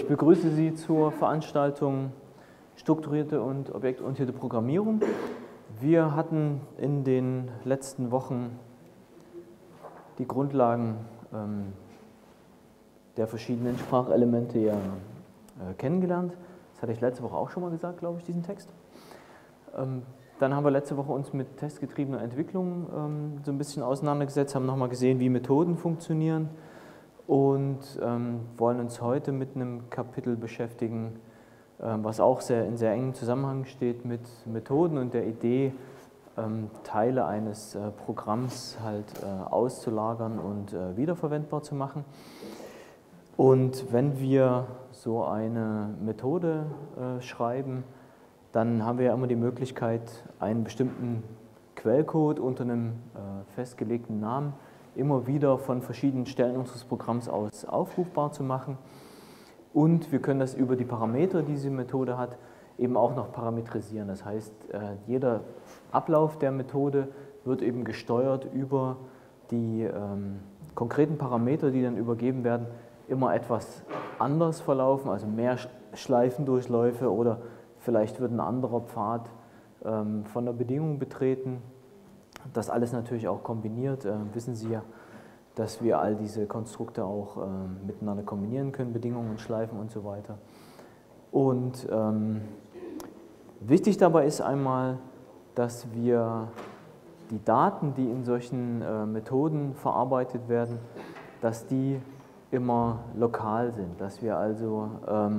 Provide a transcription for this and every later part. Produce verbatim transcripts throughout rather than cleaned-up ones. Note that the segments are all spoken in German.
ich begrüße Sie zur Veranstaltung Strukturierte und objektorientierte Programmierung. Wir hatten in den letzten Wochen die Grundlagen ähm, der verschiedenen Sprachelemente ja äh, kennengelernt. Das hatte ich letzte Woche auch schon mal gesagt, glaube ich, diesen Text. Ähm, dann haben wir letzte Woche uns mit testgetriebener Entwicklung ähm, so ein bisschen auseinandergesetzt, haben nochmal gesehen, wie Methoden funktionieren und ähm, wollen uns heute mit einem Kapitel beschäftigen, ähm, was auch sehr, in sehr engem Zusammenhang steht mit Methoden und der Idee, ähm, Teile eines äh, Programms halt äh, auszulagern und äh, wiederverwendbar zu machen. Und wenn wir so eine Methode äh, schreiben, dann haben wir ja immer die Möglichkeit, einen bestimmten Quellcode unter einem äh, festgelegten Namen immer wieder von verschiedenen Stellen unseres Programms aus aufrufbar zu machen. Und wir können das über die Parameter, die diese Methode hat, eben auch noch parametrisieren. Das heißt, äh, jeder Ablauf der Methode wird eben gesteuert über die ähm, konkreten Parameter, die dann übergeben werden, immer etwas anders verlaufen, also mehr Schleifendurchläufe oder vielleicht wird ein anderer Pfad ähm, von der Bedingung betreten. Das alles natürlich auch kombiniert. Äh, wissen Sie ja, dass wir all diese Konstrukte auch äh, miteinander kombinieren können, Bedingungen, Schleifen und so weiter. Und ähm, wichtig dabei ist einmal, dass wir die Daten, die in solchen äh, Methoden verarbeitet werden, dass die immer lokal sind, dass wir also ähm,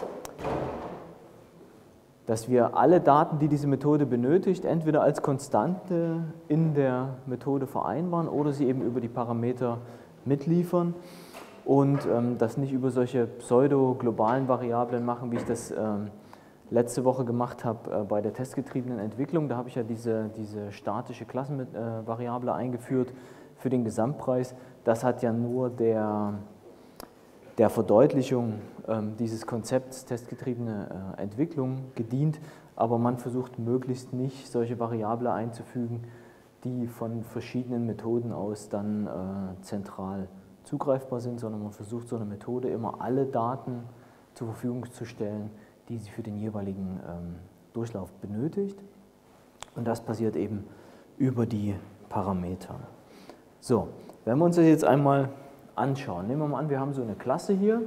dass wir alle Daten, die diese Methode benötigt, entweder als Konstante in der Methode vereinbaren oder sie eben über die Parameter mitliefern und ähm, das nicht über solche pseudo-globalen Variablen machen, wie ich das ähm, letzte Woche gemacht habe äh, bei der testgetriebenen Entwicklung. Da habe ich ja diese, diese statische Klassenvariable äh, eingeführt für den Gesamtpreis. Das hat ja nur der, der Verdeutlichung äh, dieses Konzepts testgetriebene äh, Entwicklung gedient, aber man versucht möglichst nicht solche Variablen einzufügen, die von verschiedenen Methoden aus dann äh, zentral zugreifbar sind, sondern man versucht so eine Methode immer alle Daten zur Verfügung zu stellen, die sie für den jeweiligen ähm, Durchlauf benötigt. Und das passiert eben über die Parameter. So, wenn wir uns das jetzt einmal anschauen. Nehmen wir mal an, wir haben so eine Klasse hier.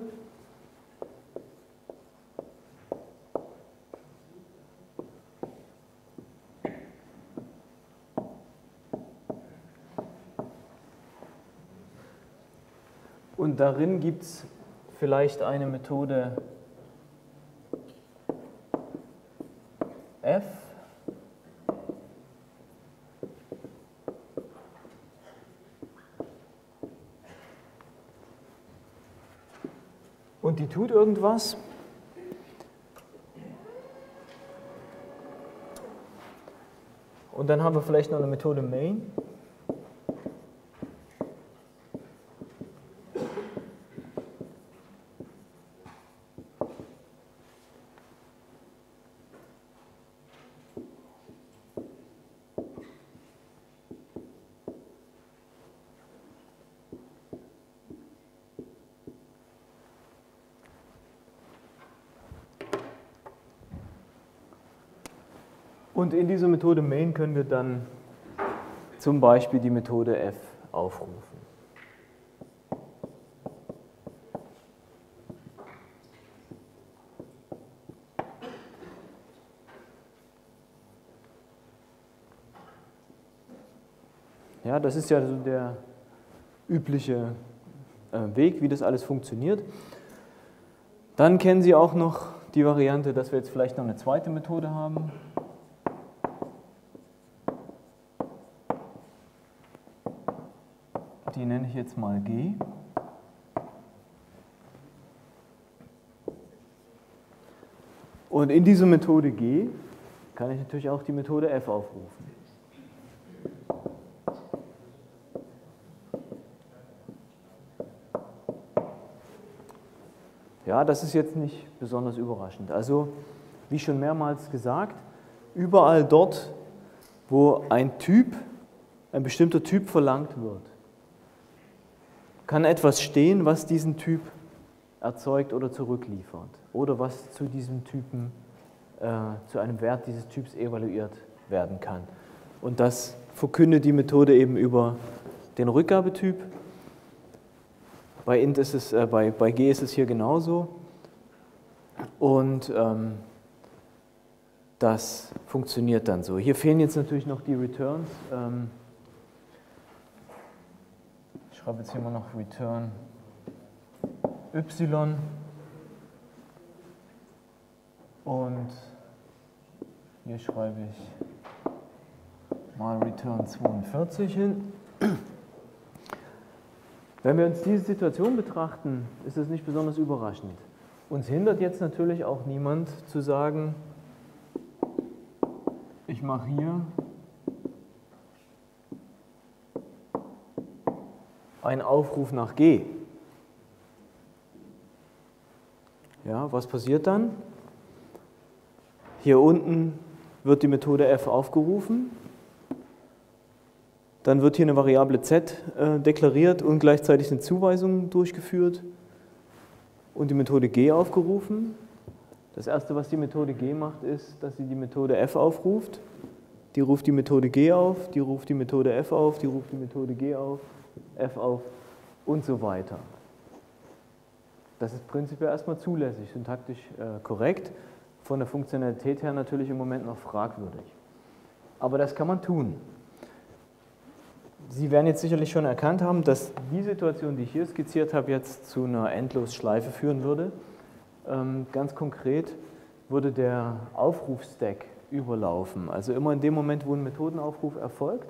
Und darin gibt es vielleicht eine Methode f. Und die tut irgendwas. Und dann haben wir vielleicht noch eine Methode main. Und in dieser Methode main können wir dann zum Beispiel die Methode f aufrufen. Ja, das ist ja so der übliche Weg, wie das alles funktioniert. Dann kennen Sie auch noch die Variante, dass wir jetzt vielleicht noch eine zweite Methode haben. Die nenne ich jetzt mal G. Und in dieser Methode G kann ich natürlich auch die Methode f aufrufen. Ja, das ist jetzt nicht besonders überraschend. Also, wie schon mehrmals gesagt, überall dort, wo ein Typ, ein bestimmter Typ verlangt wird, kann etwas stehen, was diesen Typ erzeugt oder zurückliefert oder was zu diesem Typen, äh, zu einem Wert dieses Typs evaluiert werden kann. Und das verkündet die Methode eben über den Rückgabetyp. Bei int ist es, äh, bei, bei G ist es hier genauso. Und ähm, das funktioniert dann so. Hier fehlen jetzt natürlich noch die Returns. Ähm, ich schreibe jetzt hier mal noch Return y und hier schreibe ich mal Return zweiundvierzig hin. Wenn wir uns diese Situation betrachten, ist das nicht besonders überraschend. Uns hindert jetzt natürlich auch niemand zu sagen, ich mache hier einen Aufruf nach G. Ja, was passiert dann? Hier unten wird die Methode f aufgerufen. Dann wird hier eine Variable z äh, deklariert und gleichzeitig eine Zuweisung durchgeführt und die Methode g aufgerufen. Das erste, was die Methode g macht, ist, dass sie die Methode f aufruft. Die ruft die Methode g auf, die ruft die Methode f auf, die ruft die Methode g auf, f auf und so weiter. Das ist prinzipiell erstmal zulässig, syntaktisch äh, korrekt, von der Funktionalität her natürlich im Moment noch fragwürdig. Aber das kann man tun. Sie werden jetzt sicherlich schon erkannt haben, dass die Situation, die ich hier skizziert habe, jetzt zu einer Endlosschleife führen würde. Ähm, ganz konkret würde der Aufrufstack überlaufen. Also immer in dem Moment, wo ein Methodenaufruf erfolgt,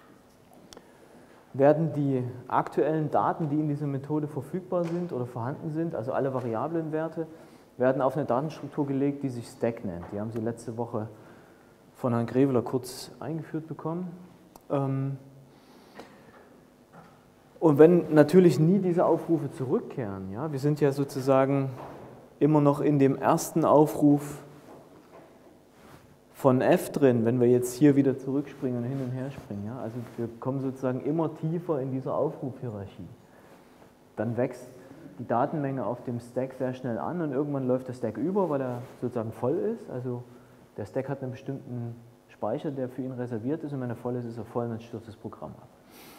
werden die aktuellen Daten, die in dieser Methode verfügbar sind oder vorhanden sind, also alle Variablenwerte, werden auf eine Datenstruktur gelegt, die sich Stack nennt. Die haben Sie letzte Woche von Herrn Greveler kurz eingeführt bekommen. Ähm, Und wenn natürlich nie diese Aufrufe zurückkehren, ja, wir sind ja sozusagen immer noch in dem ersten Aufruf von f drin, wenn wir jetzt hier wieder zurückspringen und hin und her springen, ja, also wir kommen sozusagen immer tiefer in dieser Aufrufhierarchie. Dann wächst die Datenmenge auf dem Stack sehr schnell an und irgendwann läuft der Stack über, weil er sozusagen voll ist, also der Stack hat einen bestimmten Speicher, der für ihn reserviert ist und wenn er voll ist, ist er voll und dann stürzt das Programm ab.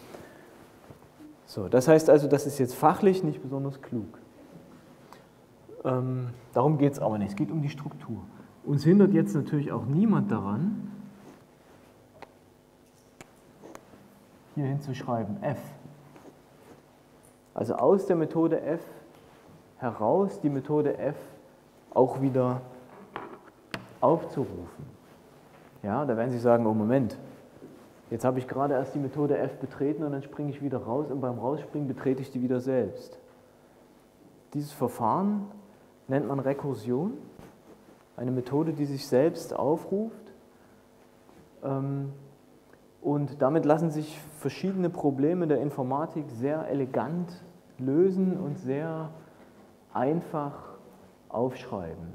So, das heißt also, das ist jetzt fachlich nicht besonders klug. Ähm, darum geht es aber nicht, es geht um die Struktur. Uns hindert jetzt natürlich auch niemand daran, hier hinzuschreiben f. Also aus der Methode f heraus die Methode f auch wieder aufzurufen. Ja, da werden Sie sagen, oh Moment, jetzt habe ich gerade erst die Methode f betreten und dann springe ich wieder raus und beim Rausspringen betrete ich die wieder selbst. Dieses Verfahren nennt man Rekursion, eine Methode, die sich selbst aufruft. Und damit lassen sich verschiedene Probleme der Informatik sehr elegant lösen und sehr einfach aufschreiben.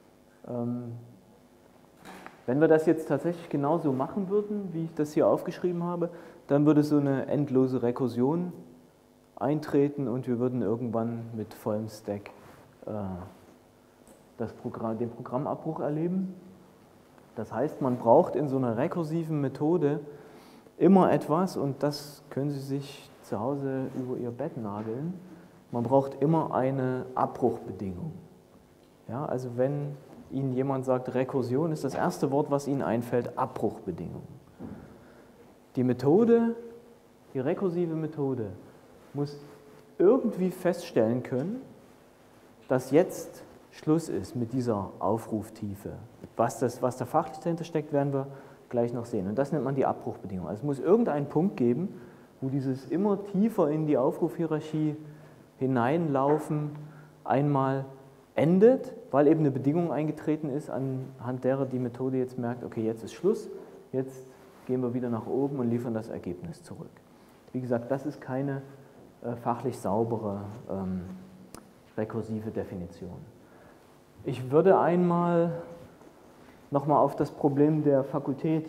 Wenn wir das jetzt tatsächlich genauso machen würden, wie ich das hier aufgeschrieben habe, dann würde so eine endlose Rekursion eintreten und wir würden irgendwann mit vollem Stack äh, das Programm, den Programmabbruch erleben. Das heißt, man braucht in so einer rekursiven Methode immer etwas, und das können Sie sich zu Hause über Ihr Bett nageln, man braucht immer eine Abbruchbedingung. Ja, also wenn Ihnen jemand sagt, Rekursion ist das erste Wort, was Ihnen einfällt, Abbruchbedingung. Die Methode, die rekursive Methode, muss irgendwie feststellen können, dass jetzt Schluss ist mit dieser Aufruftiefe. Was, das, was da fachlich dahinter steckt, werden wir gleich noch sehen. Und das nennt man die Abbruchbedingung. Also es muss irgendeinen Punkt geben, wo dieses immer tiefer in die Aufrufhierarchie hineinlaufen einmal endet, weil eben eine Bedingung eingetreten ist, anhand derer die Methode jetzt merkt, okay, jetzt ist Schluss, jetzt gehen wir wieder nach oben und liefern das Ergebnis zurück. Wie gesagt, das ist keine äh, fachlich saubere ähm, rekursive Definition. Ich würde einmal nochmal auf das Problem der Fakultät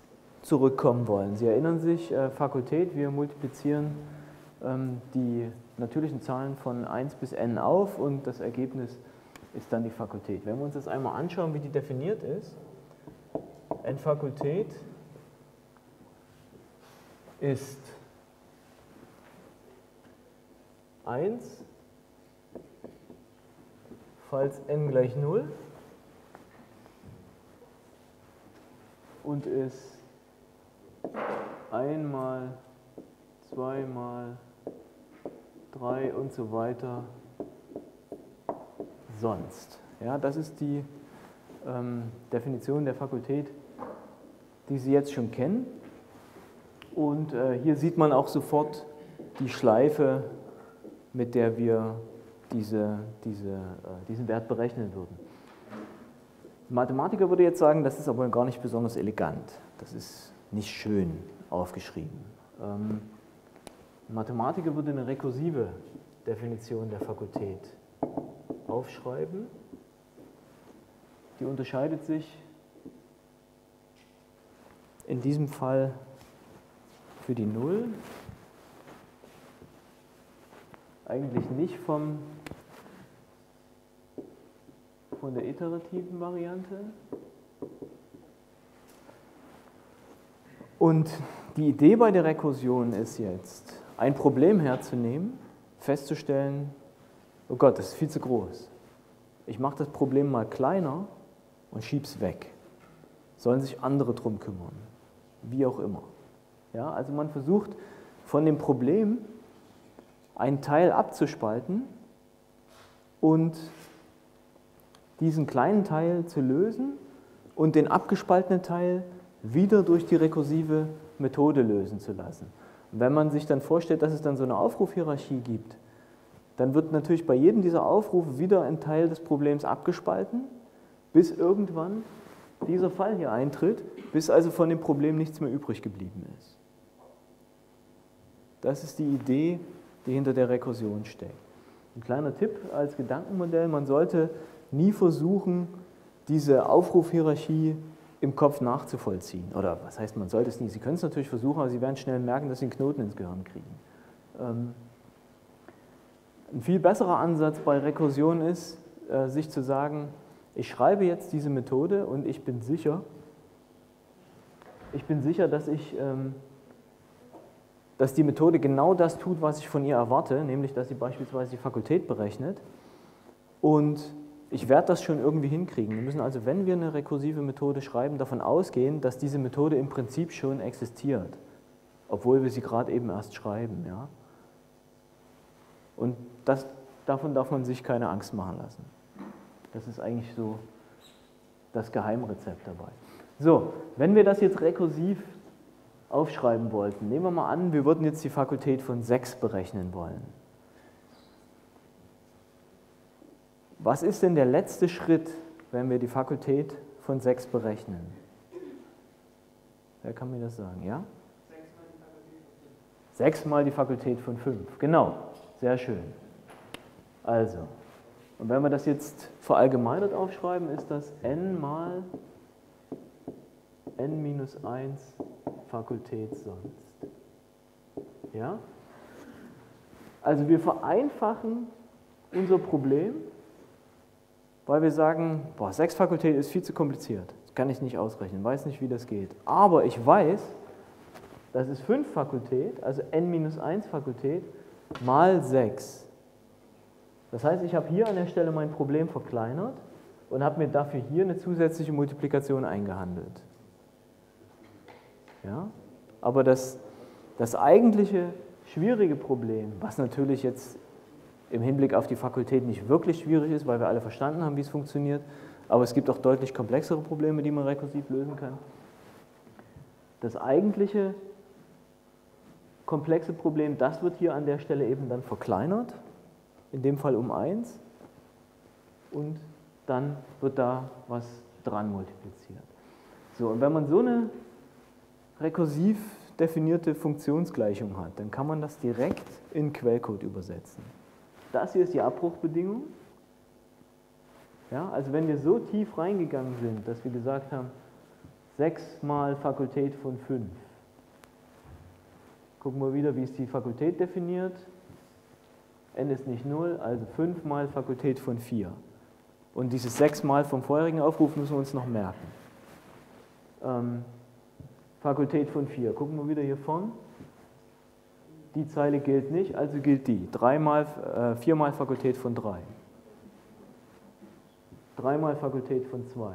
zurückkommen wollen. Sie erinnern sich, äh, Fakultät, wir multiplizieren ähm, die natürlichen Zahlen von eins bis n auf und das Ergebnis ist dann die Fakultät. Wenn wir uns das einmal anschauen, wie die definiert ist, n-Fakultät ist eins, falls n gleich null und ist einmal, zweimal, drei und so weiter sonst. Ja, das ist die ähm, Definition der Fakultät, die Sie jetzt schon kennen. Und äh, hier sieht man auch sofort die Schleife, mit der wir diese, diese, äh, diesen Wert berechnen würden. Ein Mathematiker würde jetzt sagen, das ist aber gar nicht besonders elegant. Das ist nicht schön aufgeschrieben. Ähm, ein Mathematiker würde eine rekursive Definition der Fakultät aufschreiben. Die unterscheidet sich in diesem Fall für die Null eigentlich nicht vom, von der iterativen Variante. Und die Idee bei der Rekursion ist jetzt, ein Problem herzunehmen, festzustellen, oh Gott, das ist viel zu groß. Ich mache das Problem mal kleiner und schiebe es weg. Sollen sich andere drum kümmern, wie auch immer. Ja, also man versucht von dem Problem einen Teil abzuspalten und diesen kleinen Teil zu lösen und den abgespaltenen Teil wieder durch die rekursive Methode lösen zu lassen. Und wenn man sich dann vorstellt, dass es dann so eine Aufrufhierarchie gibt, dann wird natürlich bei jedem dieser Aufrufe wieder ein Teil des Problems abgespalten, bis irgendwann dieser Fall hier eintritt, bis also von dem Problem nichts mehr übrig geblieben ist. Das ist die Idee, die hinter der Rekursion steckt. Ein kleiner Tipp als Gedankenmodell, man sollte nie versuchen, diese Aufrufhierarchie im Kopf nachzuvollziehen. Oder was heißt, man sollte es nie? Sie können es natürlich versuchen, aber Sie werden schnell merken, dass Sie einen Knoten ins Gehirn kriegen. Ähm, ein viel besserer Ansatz bei Rekursion ist, äh, sich zu sagen, ich schreibe jetzt diese Methode und ich bin sicher, ich bin sicher, dass ich, ähm, dass die Methode genau das tut, was ich von ihr erwarte, nämlich, dass sie beispielsweise die Fakultät berechnet. Und ich werde das schon irgendwie hinkriegen. Wir müssen also, wenn wir eine rekursive Methode schreiben, davon ausgehen, dass diese Methode im Prinzip schon existiert, obwohl wir sie gerade eben erst schreiben. Ja? Und das, davon darf man sich keine Angst machen lassen. Das ist eigentlich so das Geheimrezept dabei. So, wenn wir das jetzt rekursiv aufschreiben wollten, nehmen wir mal an, wir würden jetzt die Fakultät von sechs berechnen wollen. Was ist denn der letzte Schritt, wenn wir die Fakultät von sechs berechnen? Wer kann mir das sagen? Ja? sechs mal die Fakultät von fünf. Genau, sehr schön. Also, und wenn wir das jetzt verallgemeinert aufschreiben, ist das n mal n minus eins Fakultät sonst. Ja? Also wir vereinfachen unser Problem, weil wir sagen, boah, sechs Fakultät ist viel zu kompliziert. Das kann ich nicht ausrechnen, weiß nicht, wie das geht. Aber ich weiß, das ist fünf Fakultät, also n minus eins Fakultät, mal sechs. Das heißt, ich habe hier an der Stelle mein Problem verkleinert und habe mir dafür hier eine zusätzliche Multiplikation eingehandelt. Ja? Aber das, das eigentliche schwierige Problem, was natürlich jetzt im Hinblick auf die Fakultät nicht wirklich schwierig ist, weil wir alle verstanden haben, wie es funktioniert, aber es gibt auch deutlich komplexere Probleme, die man rekursiv lösen kann. Das eigentliche komplexe Problem, das wird hier an der Stelle eben dann verkleinert, in dem Fall um eins, und dann wird da was dran multipliziert. So, und wenn man so eine rekursiv definierte Funktionsgleichung hat, dann kann man das direkt in Quellcode übersetzen. Das hier ist die Abbruchbedingung. Ja, also wenn wir so tief reingegangen sind, dass wir gesagt haben, sechs mal Fakultät von fünf. Gucken wir wieder, wie ist die Fakultät definiert. n ist nicht null, also fünf mal Fakultät von vier. Und dieses sechs mal vom vorherigen Aufruf müssen wir uns noch merken. Ähm, Fakultät von vier. Gucken wir wieder hier vorne. Die Zeile gilt nicht, also gilt die. drei mal, äh, vier mal Fakultät von drei. drei mal Fakultät von zwei.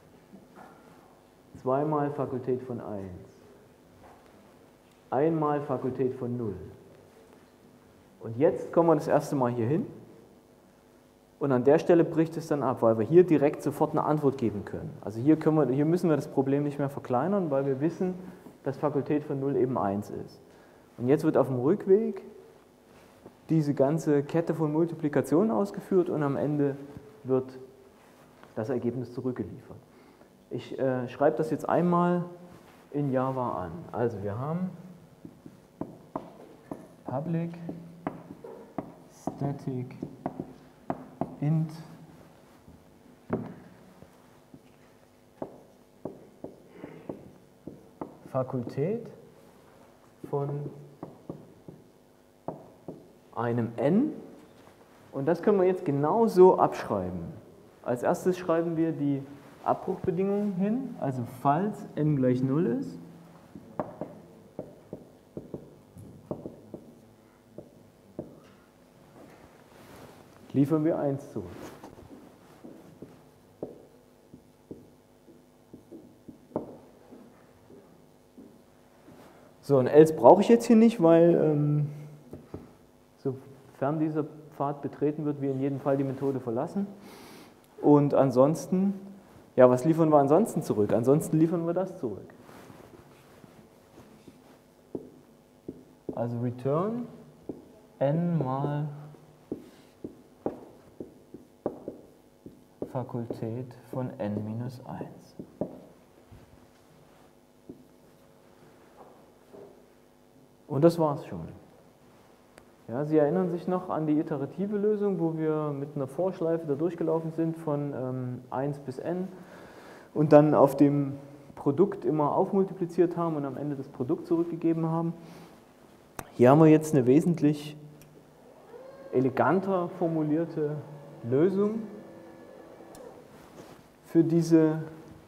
zwei mal Fakultät von eins. ein mal Fakultät von null. Und jetzt kommen wir das erste Mal hier hin. Und an der Stelle bricht es dann ab, weil wir hier direkt sofort eine Antwort geben können. Also hier, können wir, hier müssen wir das Problem nicht mehr verkleinern, weil wir wissen, dass Fakultät von null eben eins ist. Und jetzt wird auf dem Rückweg diese ganze Kette von Multiplikationen ausgeführt und am Ende wird das Ergebnis zurückgeliefert. Ich äh, schreibe das jetzt einmal in Java an. Also wir haben public static int Fakultät von einem n und das können wir jetzt genauso abschreiben. Als erstes schreiben wir die Abbruchbedingungen hin, also falls n gleich null ist, liefern wir eins zurück. So, und else brauche ich jetzt hier nicht, weil ähm, sofern dieser Pfad betreten wird, wir in jedem Fall die Methode verlassen. Und ansonsten, ja, was liefern wir ansonsten zurück? Ansonsten liefern wir das zurück. Also return n mal Fakultät von n minus eins. Und das war's schon. Ja, Sie erinnern sich noch an die iterative Lösung, wo wir mit einer Vorschleife da durchgelaufen sind von ähm, eins bis n und dann auf dem Produkt immer aufmultipliziert haben und am Ende das Produkt zurückgegeben haben. Hier haben wir jetzt eine wesentlich eleganter formulierte Lösung für diese,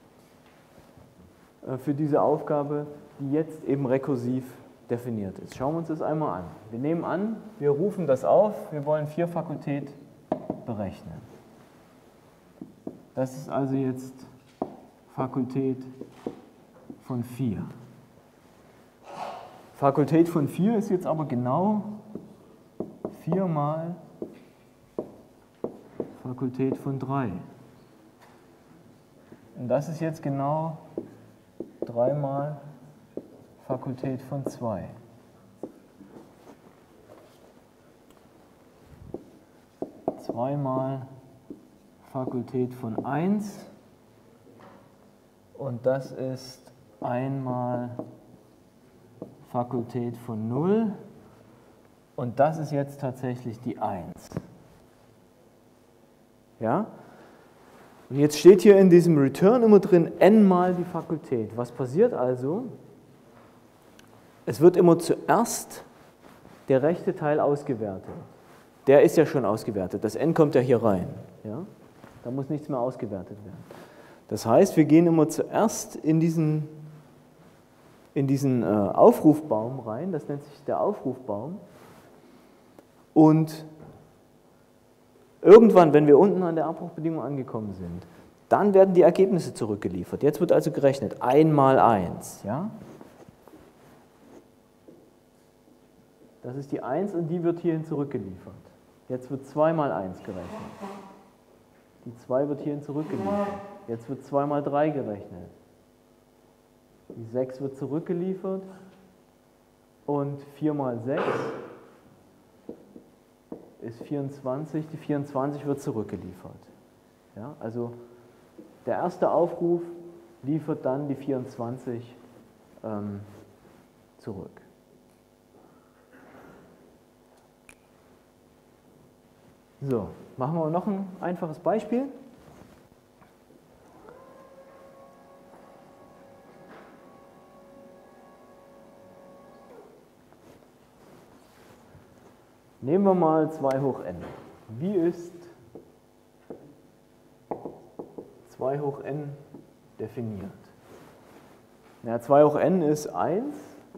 äh, für diese Aufgabe, die jetzt eben rekursiv definiert ist. Schauen wir uns das einmal an. Wir nehmen an, wir rufen das auf, wir wollen vier Fakultät berechnen. Das ist also jetzt Fakultät von vier. Fakultät von vier ist jetzt aber genau vier mal Fakultät von drei. Und das ist jetzt genau drei mal Fakultät von zwei. zwei mal Fakultät von eins und das ist einmal Fakultät von null und das ist jetzt tatsächlich die eins. Ja? Und jetzt steht hier in diesem Return immer drin n mal die Fakultät. Was passiert also? Es wird immer zuerst der rechte Teil ausgewertet. Der ist ja schon ausgewertet. Das n kommt ja hier rein. Ja? Da muss nichts mehr ausgewertet werden. Das heißt, wir gehen immer zuerst in diesen, in diesen äh, Aufrufbaum rein. Das nennt sich der Aufrufbaum. Und irgendwann, wenn wir unten an der Abbruchbedingung angekommen sind, dann werden die Ergebnisse zurückgeliefert. Jetzt wird also gerechnet eins mal eins. Ja? Das ist die eins und die wird hierhin zurückgeliefert. Jetzt wird zwei mal eins gerechnet. Die zwei wird hierhin zurückgeliefert. Jetzt wird zwei mal drei gerechnet. Die sechs wird zurückgeliefert. Und vier mal sechs ist vierundzwanzig. Die vierundzwanzig wird zurückgeliefert. Ja, also der erste Aufruf liefert dann die vierundzwanzig ähm, zurück. So, machen wir noch ein einfaches Beispiel. Nehmen wir mal zwei hoch n. Wie ist zwei hoch n definiert? Ja, zwei hoch n ist eins,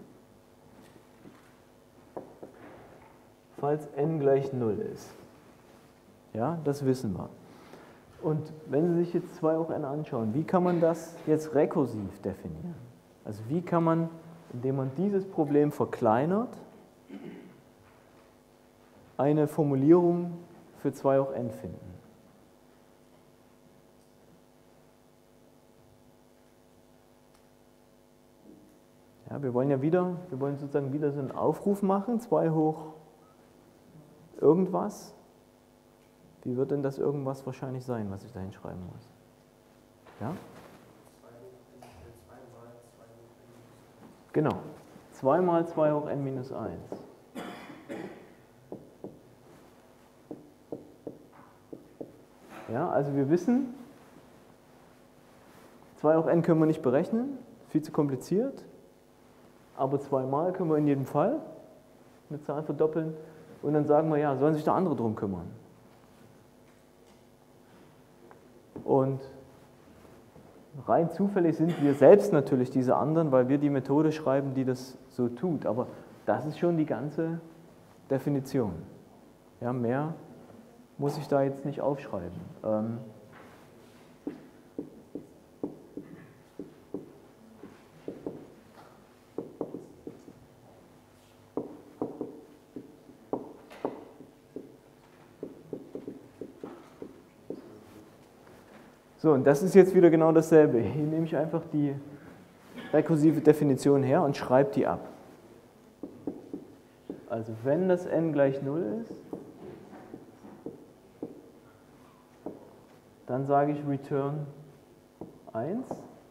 falls n gleich null ist. Ja, das wissen wir. Und wenn Sie sich jetzt zwei hoch n anschauen, wie kann man das jetzt rekursiv definieren? Also wie kann man, indem man dieses Problem verkleinert, eine Formulierung für zwei hoch n finden? Ja, wir wollen ja wieder, wir wollen sozusagen wieder so einen Aufruf machen, zwei hoch irgendwas. Wie wird denn das irgendwas wahrscheinlich sein, was ich da hinschreiben muss? Ja? Genau. zwei mal zwei hoch n minus eins. Ja, also wir wissen, zwei hoch n können wir nicht berechnen, viel zu kompliziert, aber zwei mal können wir in jedem Fall eine Zahl verdoppeln und dann sagen wir, ja, sollen sich da andere drum kümmern. Und rein zufällig sind wir selbst natürlich diese anderen, weil wir die Methode schreiben, die das so tut. Aber das ist schon die ganze Definition. Ja, mehr muss ich da jetzt nicht aufschreiben. Ähm So, und das ist jetzt wieder genau dasselbe. Hier nehme ich einfach die rekursive Definition her und schreibe die ab. Also wenn das n gleich null ist, dann sage ich return eins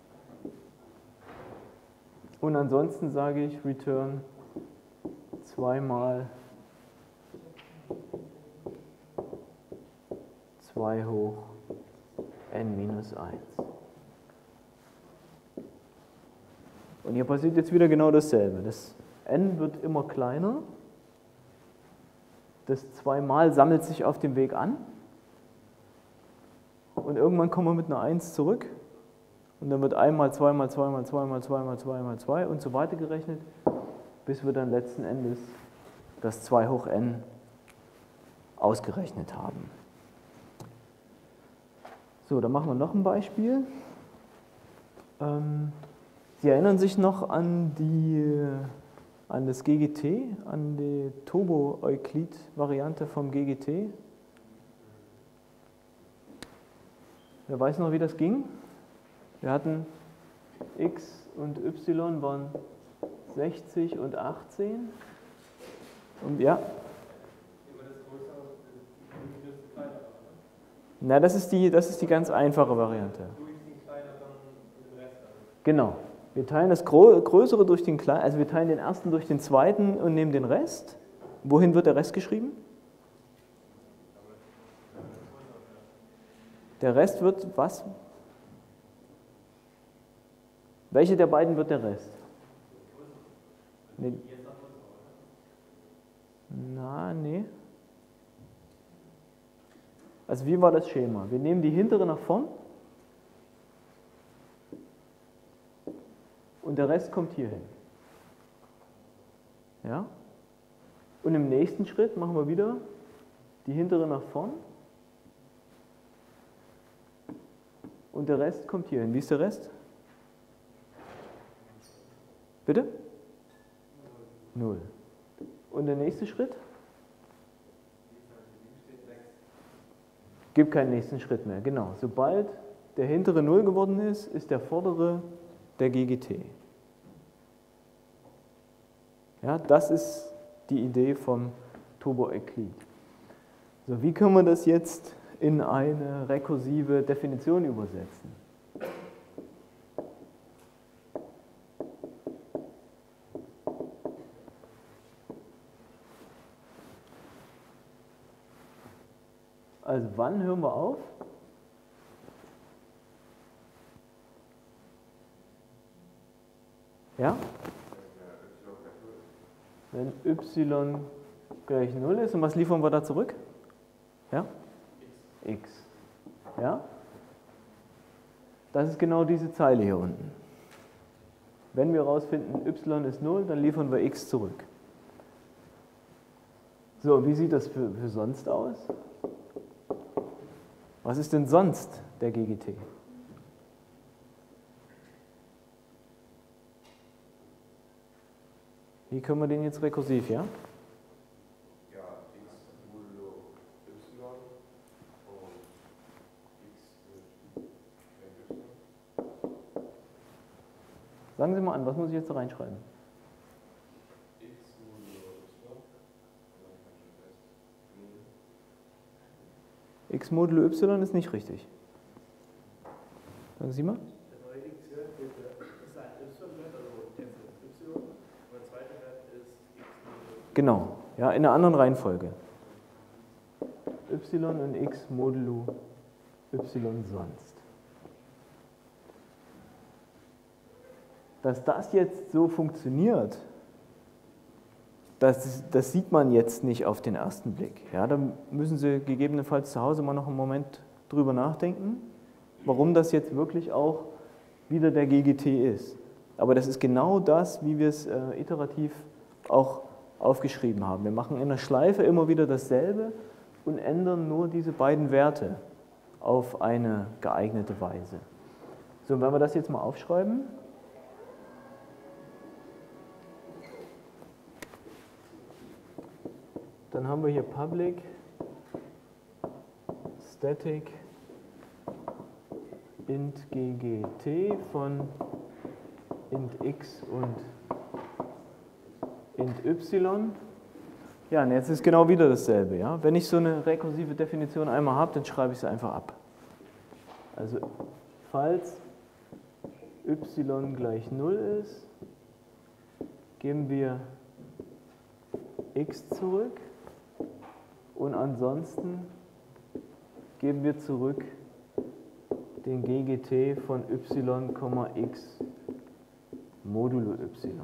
und ansonsten sage ich return zwei mal zwei hoch n minus eins. Und hier passiert jetzt wieder genau dasselbe. Das n wird immer kleiner. Das zwei mal sammelt sich auf dem Weg an. Und irgendwann kommen wir mit einer eins zurück. Und dann wird ein mal zwei mal zwei mal zwei mal zwei mal zwei mal zwei und so weiter gerechnet, bis wir dann letzten Endes das zwei hoch n ausgerechnet haben. So, dann machen wir noch ein Beispiel. Ähm, Sie erinnern sich noch an, die, an das G G T, an die Turbo-Euklid-Variante vom G G T? Wer weiß noch, wie das ging? Wir hatten x und y waren sechzig und achtzehn. Und ja. Na, das ist die, das ist die ganz einfache Variante. Genau. Wir teilen das Größere durch den Kleinen, also wir teilen den ersten durch den zweiten und nehmen den Rest. Wohin wird der Rest geschrieben? Der Rest wird was? Welche der beiden wird der Rest? Nee. Na, nee. Also wie war das Schema? Wir nehmen die hintere nach vorn und der Rest kommt hier hin. Ja? Und im nächsten Schritt machen wir wieder die hintere nach vorn und der Rest kommt hier hin. Wie ist der Rest? Bitte? Null. Und der nächste Schritt? Gibt keinen nächsten Schritt mehr. Genau. Sobald der hintere null geworden ist, ist der vordere der G G T. Ja, das ist die Idee vom Turbo-Euklid. So, wie können wir das jetzt in eine rekursive Definition übersetzen? Also wann hören wir auf? Ja? Wenn y gleich null ist. Und was liefern wir da zurück? Ja? X. Ja? Das ist genau diese Zeile hier unten. Wenn wir herausfinden, y ist null, dann liefern wir x zurück. So, wie sieht das für, für sonst aus? Was ist denn sonst der G G T? Wie können wir den jetzt rekursiv, ja? Ja, x modulo y und x wird y. Sagen Sie mal an, was muss ich jetzt da reinschreiben? x modulo y, X modulo y ist nicht richtig. Sagen Sie mal. Der neue x Wert ist ein y-Wert, also y, und der zweite Wert ist x modulo. Genau, ja, in einer anderen Reihenfolge. Y und x modulo y sonst. Dass das jetzt so funktioniert, das, das sieht man jetzt nicht auf den ersten Blick. Ja, da müssen Sie gegebenenfalls zu Hause mal noch einen Moment drüber nachdenken, warum das jetzt wirklich auch wieder der G G T ist. Aber das ist genau das, wie wir es äh, iterativ auch aufgeschrieben haben. Wir machen in der Schleife immer wieder dasselbe und ändern nur diese beiden Werte auf eine geeignete Weise. So, und wenn wir das jetzt mal aufschreiben, dann haben wir hier Public Static int G G T von int x und int y. Ja, und jetzt ist genau wieder dasselbe. Ja? Wenn ich so eine rekursive Definition einmal habe, dann schreibe ich sie einfach ab. Also, falls y gleich null ist, geben wir x zurück und ansonsten geben wir zurück den G G T von y, x modulo y.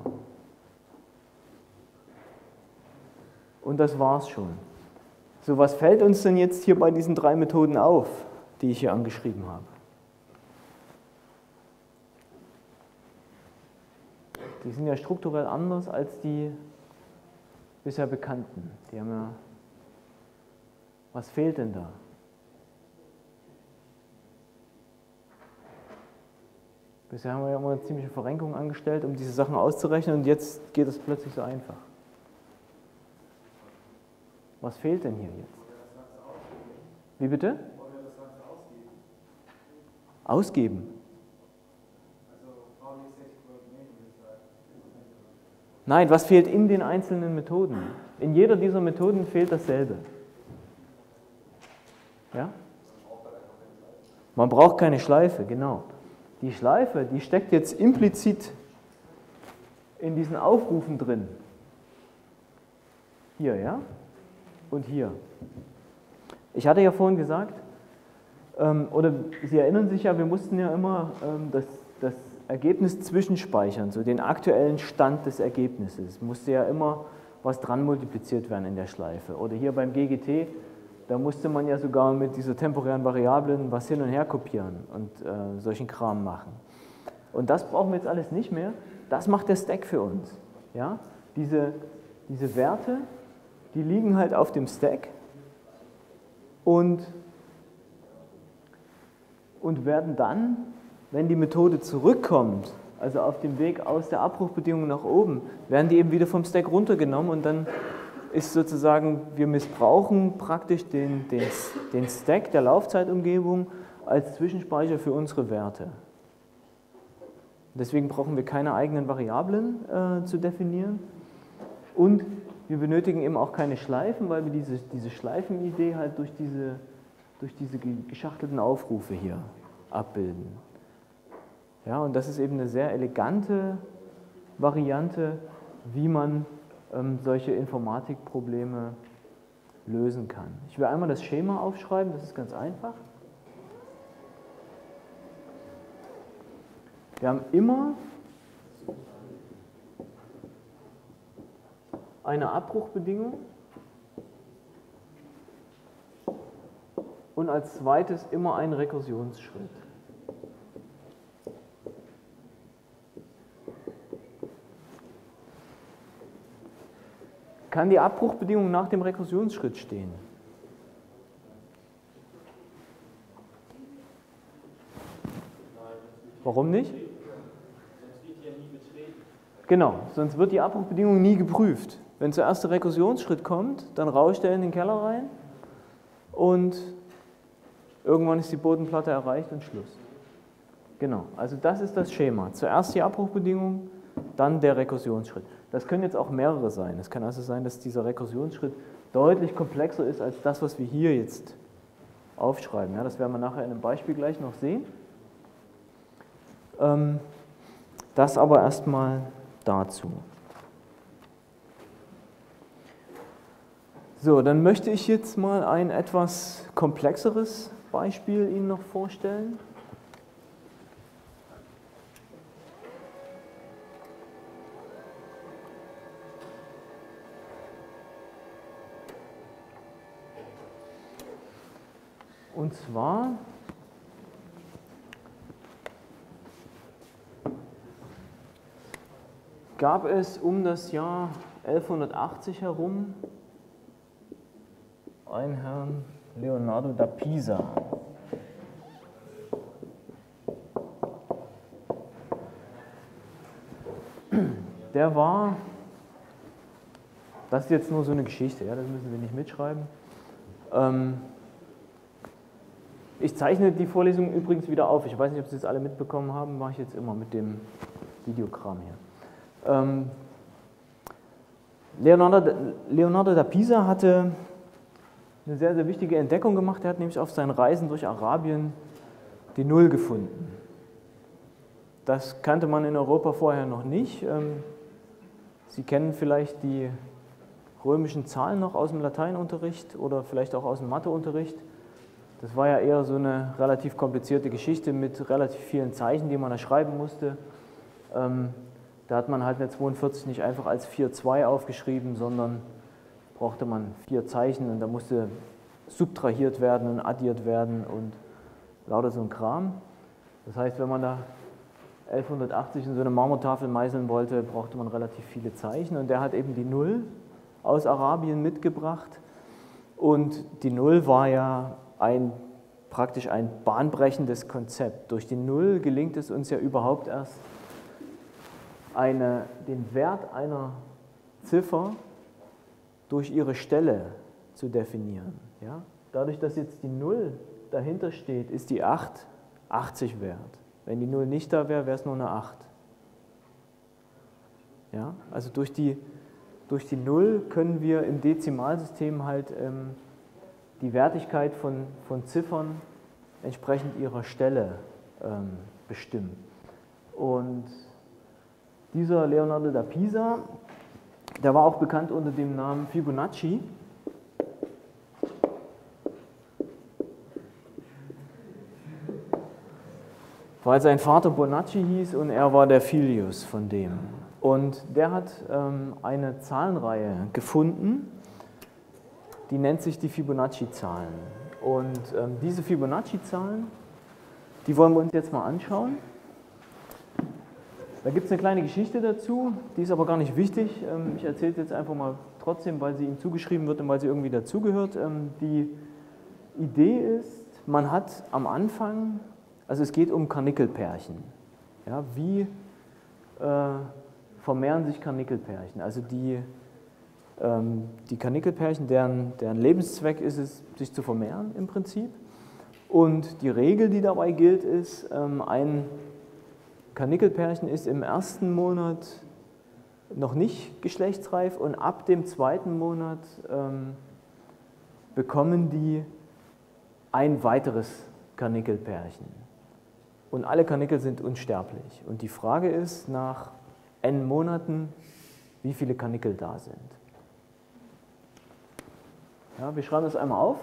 Und das war's schon. So, was fällt uns denn jetzt hier bei diesen drei Methoden auf, die ich hier angeschrieben habe? Die sind ja strukturell anders als die bisher bekannten. Die haben ja. Was fehlt denn da? Bisher haben wir ja immer eine ziemliche Verrenkung angestellt, um diese Sachen auszurechnen, und jetzt geht es plötzlich so einfach. Was fehlt denn hier jetzt? Wie bitte? Wollen wir das Ganze ausgeben? Ausgeben? Also brauchen wir sechzig Koordinaten, würde ich sagen. Nein, was fehlt in den einzelnen Methoden? In jeder dieser Methoden fehlt dasselbe. Ja? Man braucht keine Schleife, genau. Die Schleife, die steckt jetzt implizit in diesen Aufrufen drin. Hier, ja? Und hier. Ich hatte ja vorhin gesagt, ähm, oder Sie erinnern sich ja, wir mussten ja immer ähm, das, das Ergebnis zwischenspeichern, so den aktuellen Stand des Ergebnisses. Musste ja immer was dran multipliziert werden in der Schleife. Oder hier beim G G T, da musste man ja sogar mit dieser temporären Variablen was hin und her kopieren und äh, solchen Kram machen. Und das brauchen wir jetzt alles nicht mehr. Das macht der Stack für uns. Ja? Diese, diese Werte, die liegen halt auf dem Stack und, und werden dann, wenn die Methode zurückkommt, also auf dem Weg aus der Abbruchbedingung nach oben, werden die eben wieder vom Stack runtergenommen, und dann ist sozusagen, wir missbrauchen praktisch den, den, den Stack der Laufzeitumgebung als Zwischenspeicher für unsere Werte. Deswegen brauchen wir keine eigenen Variablen äh, zu definieren, und wir benötigen eben auch keine Schleifen, weil wir diese, diese Schleifenidee halt durch diese, durch diese geschachtelten Aufrufe hier abbilden. Ja, und das ist eben eine sehr elegante Variante, wie man ähm, solche Informatikprobleme lösen kann. Ich will einmal das Schema aufschreiben, das ist ganz einfach. Wir haben immer eine Abbruchbedingung und als zweites immer ein Rekursionsschritt. Kann die Abbruchbedingung nach dem Rekursionsschritt stehen? Warum nicht? Genau, sonst wird die Abbruchbedingung nie geprüft. Wenn zuerst der Rekursionsschritt kommt, dann rauscht er in den Keller rein und irgendwann ist die Bodenplatte erreicht und Schluss. Genau, also das ist das Schema. Zuerst die Abbruchbedingung, dann der Rekursionsschritt. Das können jetzt auch mehrere sein. Es kann also sein, dass dieser Rekursionsschritt deutlich komplexer ist als das, was wir hier jetzt aufschreiben. Ja, das werden wir nachher in einem Beispiel gleich noch sehen. Ähm, das aber erstmal dazu. So, dann möchte ich jetzt mal ein etwas komplexeres Beispiel Ihnen noch vorstellen. Und zwar gab es um das Jahr elfhundertachtzig herum einen Herrn Leonardo da Pisa. Der war, das ist jetzt nur so eine Geschichte, ja, das müssen wir nicht mitschreiben. Ähm, ich zeichne die Vorlesung übrigens wieder auf. Ich weiß nicht, ob Sie es alle mitbekommen haben, mache ich jetzt immer mit dem Videokram hier. Ähm, Leonardo, Leonardo da Pisa hatte eine sehr, sehr wichtige Entdeckung gemacht. Er hat nämlich auf seinen Reisen durch Arabien die Null gefunden. Das kannte man in Europa vorher noch nicht. Ähm, Sie kennen vielleicht die römischen Zahlen noch aus dem Lateinunterricht oder vielleicht auch aus dem Matheunterricht. Das war ja eher so eine relativ komplizierte Geschichte mit relativ vielen Zeichen, die man da schreiben musste. Ähm, da hat man halt eine zweiundvierzig nicht einfach als vier zwei aufgeschrieben, sondern brauchte man vier Zeichen und da musste subtrahiert werden und addiert werden und lauter so ein Kram. Das heißt, wenn man da elfhundertachtzig in so eine Marmortafel meißeln wollte, brauchte man relativ viele Zeichen und der hat eben die Null aus Arabien mitgebracht und die Null war ja ein, praktisch ein bahnbrechendes Konzept. Durch die Null gelingt es uns ja überhaupt erst, eine, den Wert einer Ziffer durch ihre Stelle zu definieren. Ja? Dadurch, dass jetzt die Null dahinter steht, ist die acht achtzig wert. Wenn die Null nicht da wäre, wäre es nur eine acht. Ja? Also durch die, durch die Null können wir im Dezimalsystem halt ähm, die Wertigkeit von, von Ziffern entsprechend ihrer Stelle ähm, bestimmen. Und dieser Leonardo da Pisa, der war auch bekannt unter dem Namen Fibonacci. Weil sein Vater Bonacci hieß und er war der Filius von dem. Und der hat ähm, eine Zahlenreihe gefunden, die nennt sich die Fibonacci-Zahlen. Und ähm, diese Fibonacci-Zahlen, die wollen wir uns jetzt mal anschauen. Da gibt es eine kleine Geschichte dazu, die ist aber gar nicht wichtig. Ähm, ich erzähle es jetzt einfach mal trotzdem, weil sie ihm zugeschrieben wird und weil sie irgendwie dazugehört. Ähm, die Idee ist, man hat am Anfang, also es geht um Karnickelpärchen. Ja, wie äh, vermehren sich Karnickelpärchen? Also die Die Karnickelpärchen, deren, deren Lebenszweck ist es, sich zu vermehren im Prinzip. Und die Regel, die dabei gilt, ist, ein Karnickelpärchen ist im ersten Monat noch nicht geschlechtsreif und ab dem zweiten Monat ähm, bekommen die ein weiteres Karnickelpärchen. Und alle Karnickel sind unsterblich. Und die Frage ist nach n Monaten, wie viele Karnickel da sind. Ja, wir schreiben das einmal auf.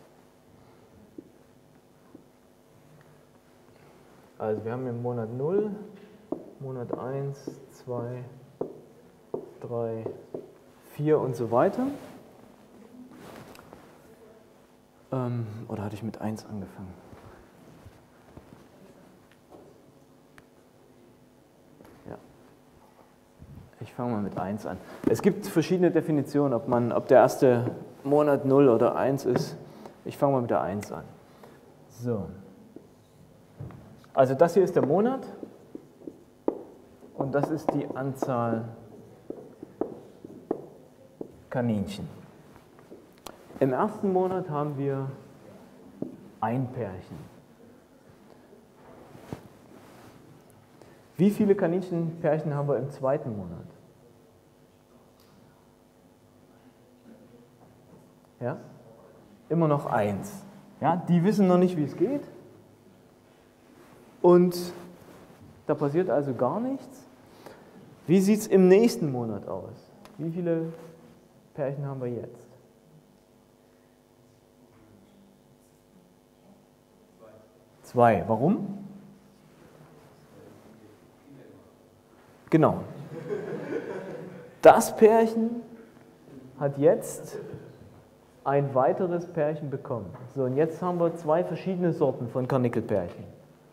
Also wir haben im Monat null, Monat eins, zwei, drei, vier und so weiter. Ähm, oder hatte ich mit eins angefangen? Ja. Ich fange mal mit eins an. Es gibt verschiedene Definitionen, ob, man, ob der erste Monat null oder eins ist. Ich fange mal mit der eins an. So. Also das hier ist der Monat und das ist die Anzahl Kaninchen. Im ersten Monat haben wir ein Pärchen. Wie viele Kaninchenpärchen haben wir im zweiten Monat? Ja? Immer noch eins. Ja? Die wissen noch nicht, wie es geht. Und da passiert also gar nichts. Wie sieht es im nächsten Monat aus? Wie viele Pärchen haben wir jetzt? Zwei. Warum? Genau. Das Pärchen hat jetzt ein weiteres Pärchen bekommen. So, und jetzt haben wir zwei verschiedene Sorten von Karnickelpärchen.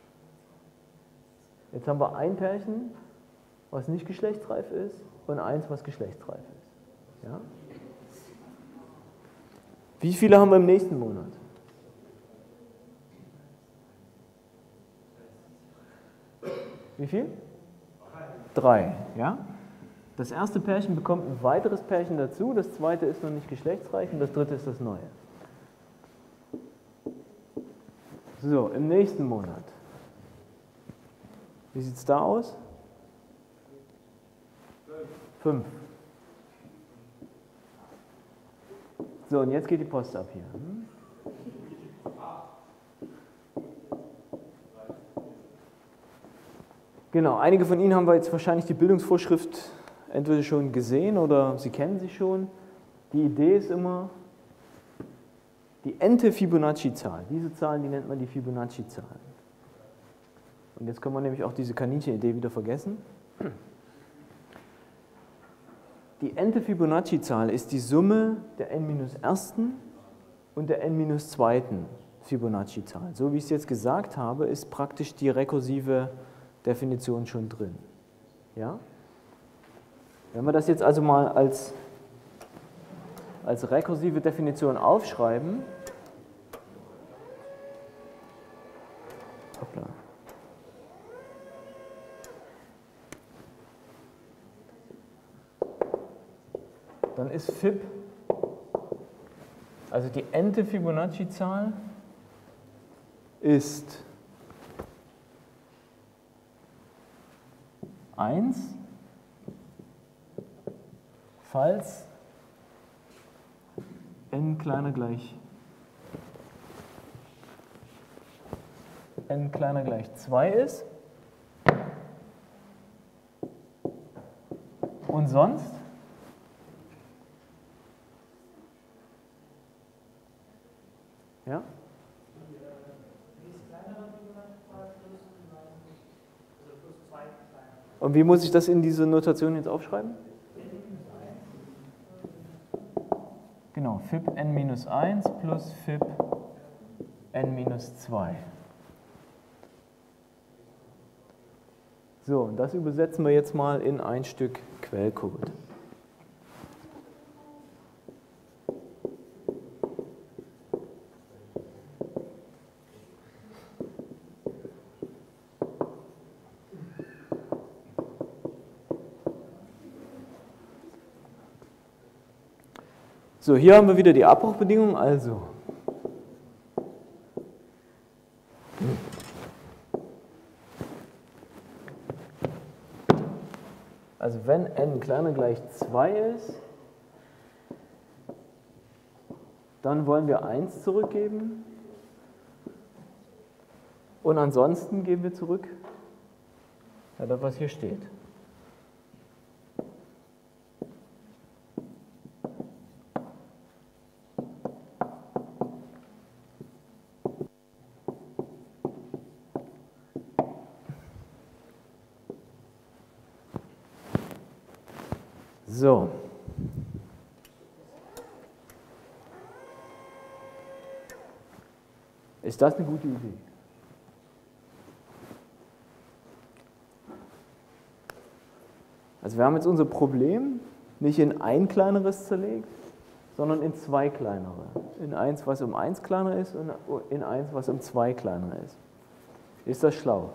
Jetzt haben wir ein Pärchen, was nicht geschlechtsreif ist, und eins, was geschlechtsreif ist. Ja? Wie viele haben wir im nächsten Monat? Wie viel? Drei. Ja? Das erste Pärchen bekommt ein weiteres Pärchen dazu, das zweite ist noch nicht geschlechtsreif und das dritte ist das neue. So, im nächsten Monat. Wie sieht es da aus? Fünf. So, und jetzt geht die Post ab hier. Hm? Genau, einige von Ihnen haben wir jetzt wahrscheinlich die Bildungsvorschrift entweder schon gesehen oder Sie kennen sie schon. Die Idee ist immer, die n-te Fibonacci-Zahl, diese Zahlen, die nennt man die Fibonacci-Zahlen. Und jetzt können wir nämlich auch diese Kaninchen-Idee wieder vergessen. Die n-te Fibonacci-Zahl ist die Summe der n-ersten und der n-zweiten Fibonacci-Zahl. So wie ich es jetzt gesagt habe, ist praktisch die rekursive Definition schon drin. Ja? Wenn wir das jetzt also mal als, als rekursive Definition aufschreiben, hoppla. Dann ist Fib, also die n-te Fibonacci-Zahl, ist eins, falls n kleiner gleich n kleiner gleich zwei ist und sonst ja? Und wie muss ich das in diese Notation jetzt aufschreiben? Genau, Fib n minus eins plus Fib n minus zwei. So, und das übersetzen wir jetzt mal in ein Stück Quellcode. So, hier haben wir wieder die Abbruchbedingung, also also wenn n kleiner gleich zwei ist, dann wollen wir eins zurückgeben und ansonsten geben wir zurück, ja, das was hier steht. So. Ist das eine gute Idee? Also wir haben jetzt unser Problem nicht in ein kleineres zerlegt, sondern in zwei kleinere. In eins, was um eins kleiner ist und in eins, was um zwei kleiner ist. Ist das schlau?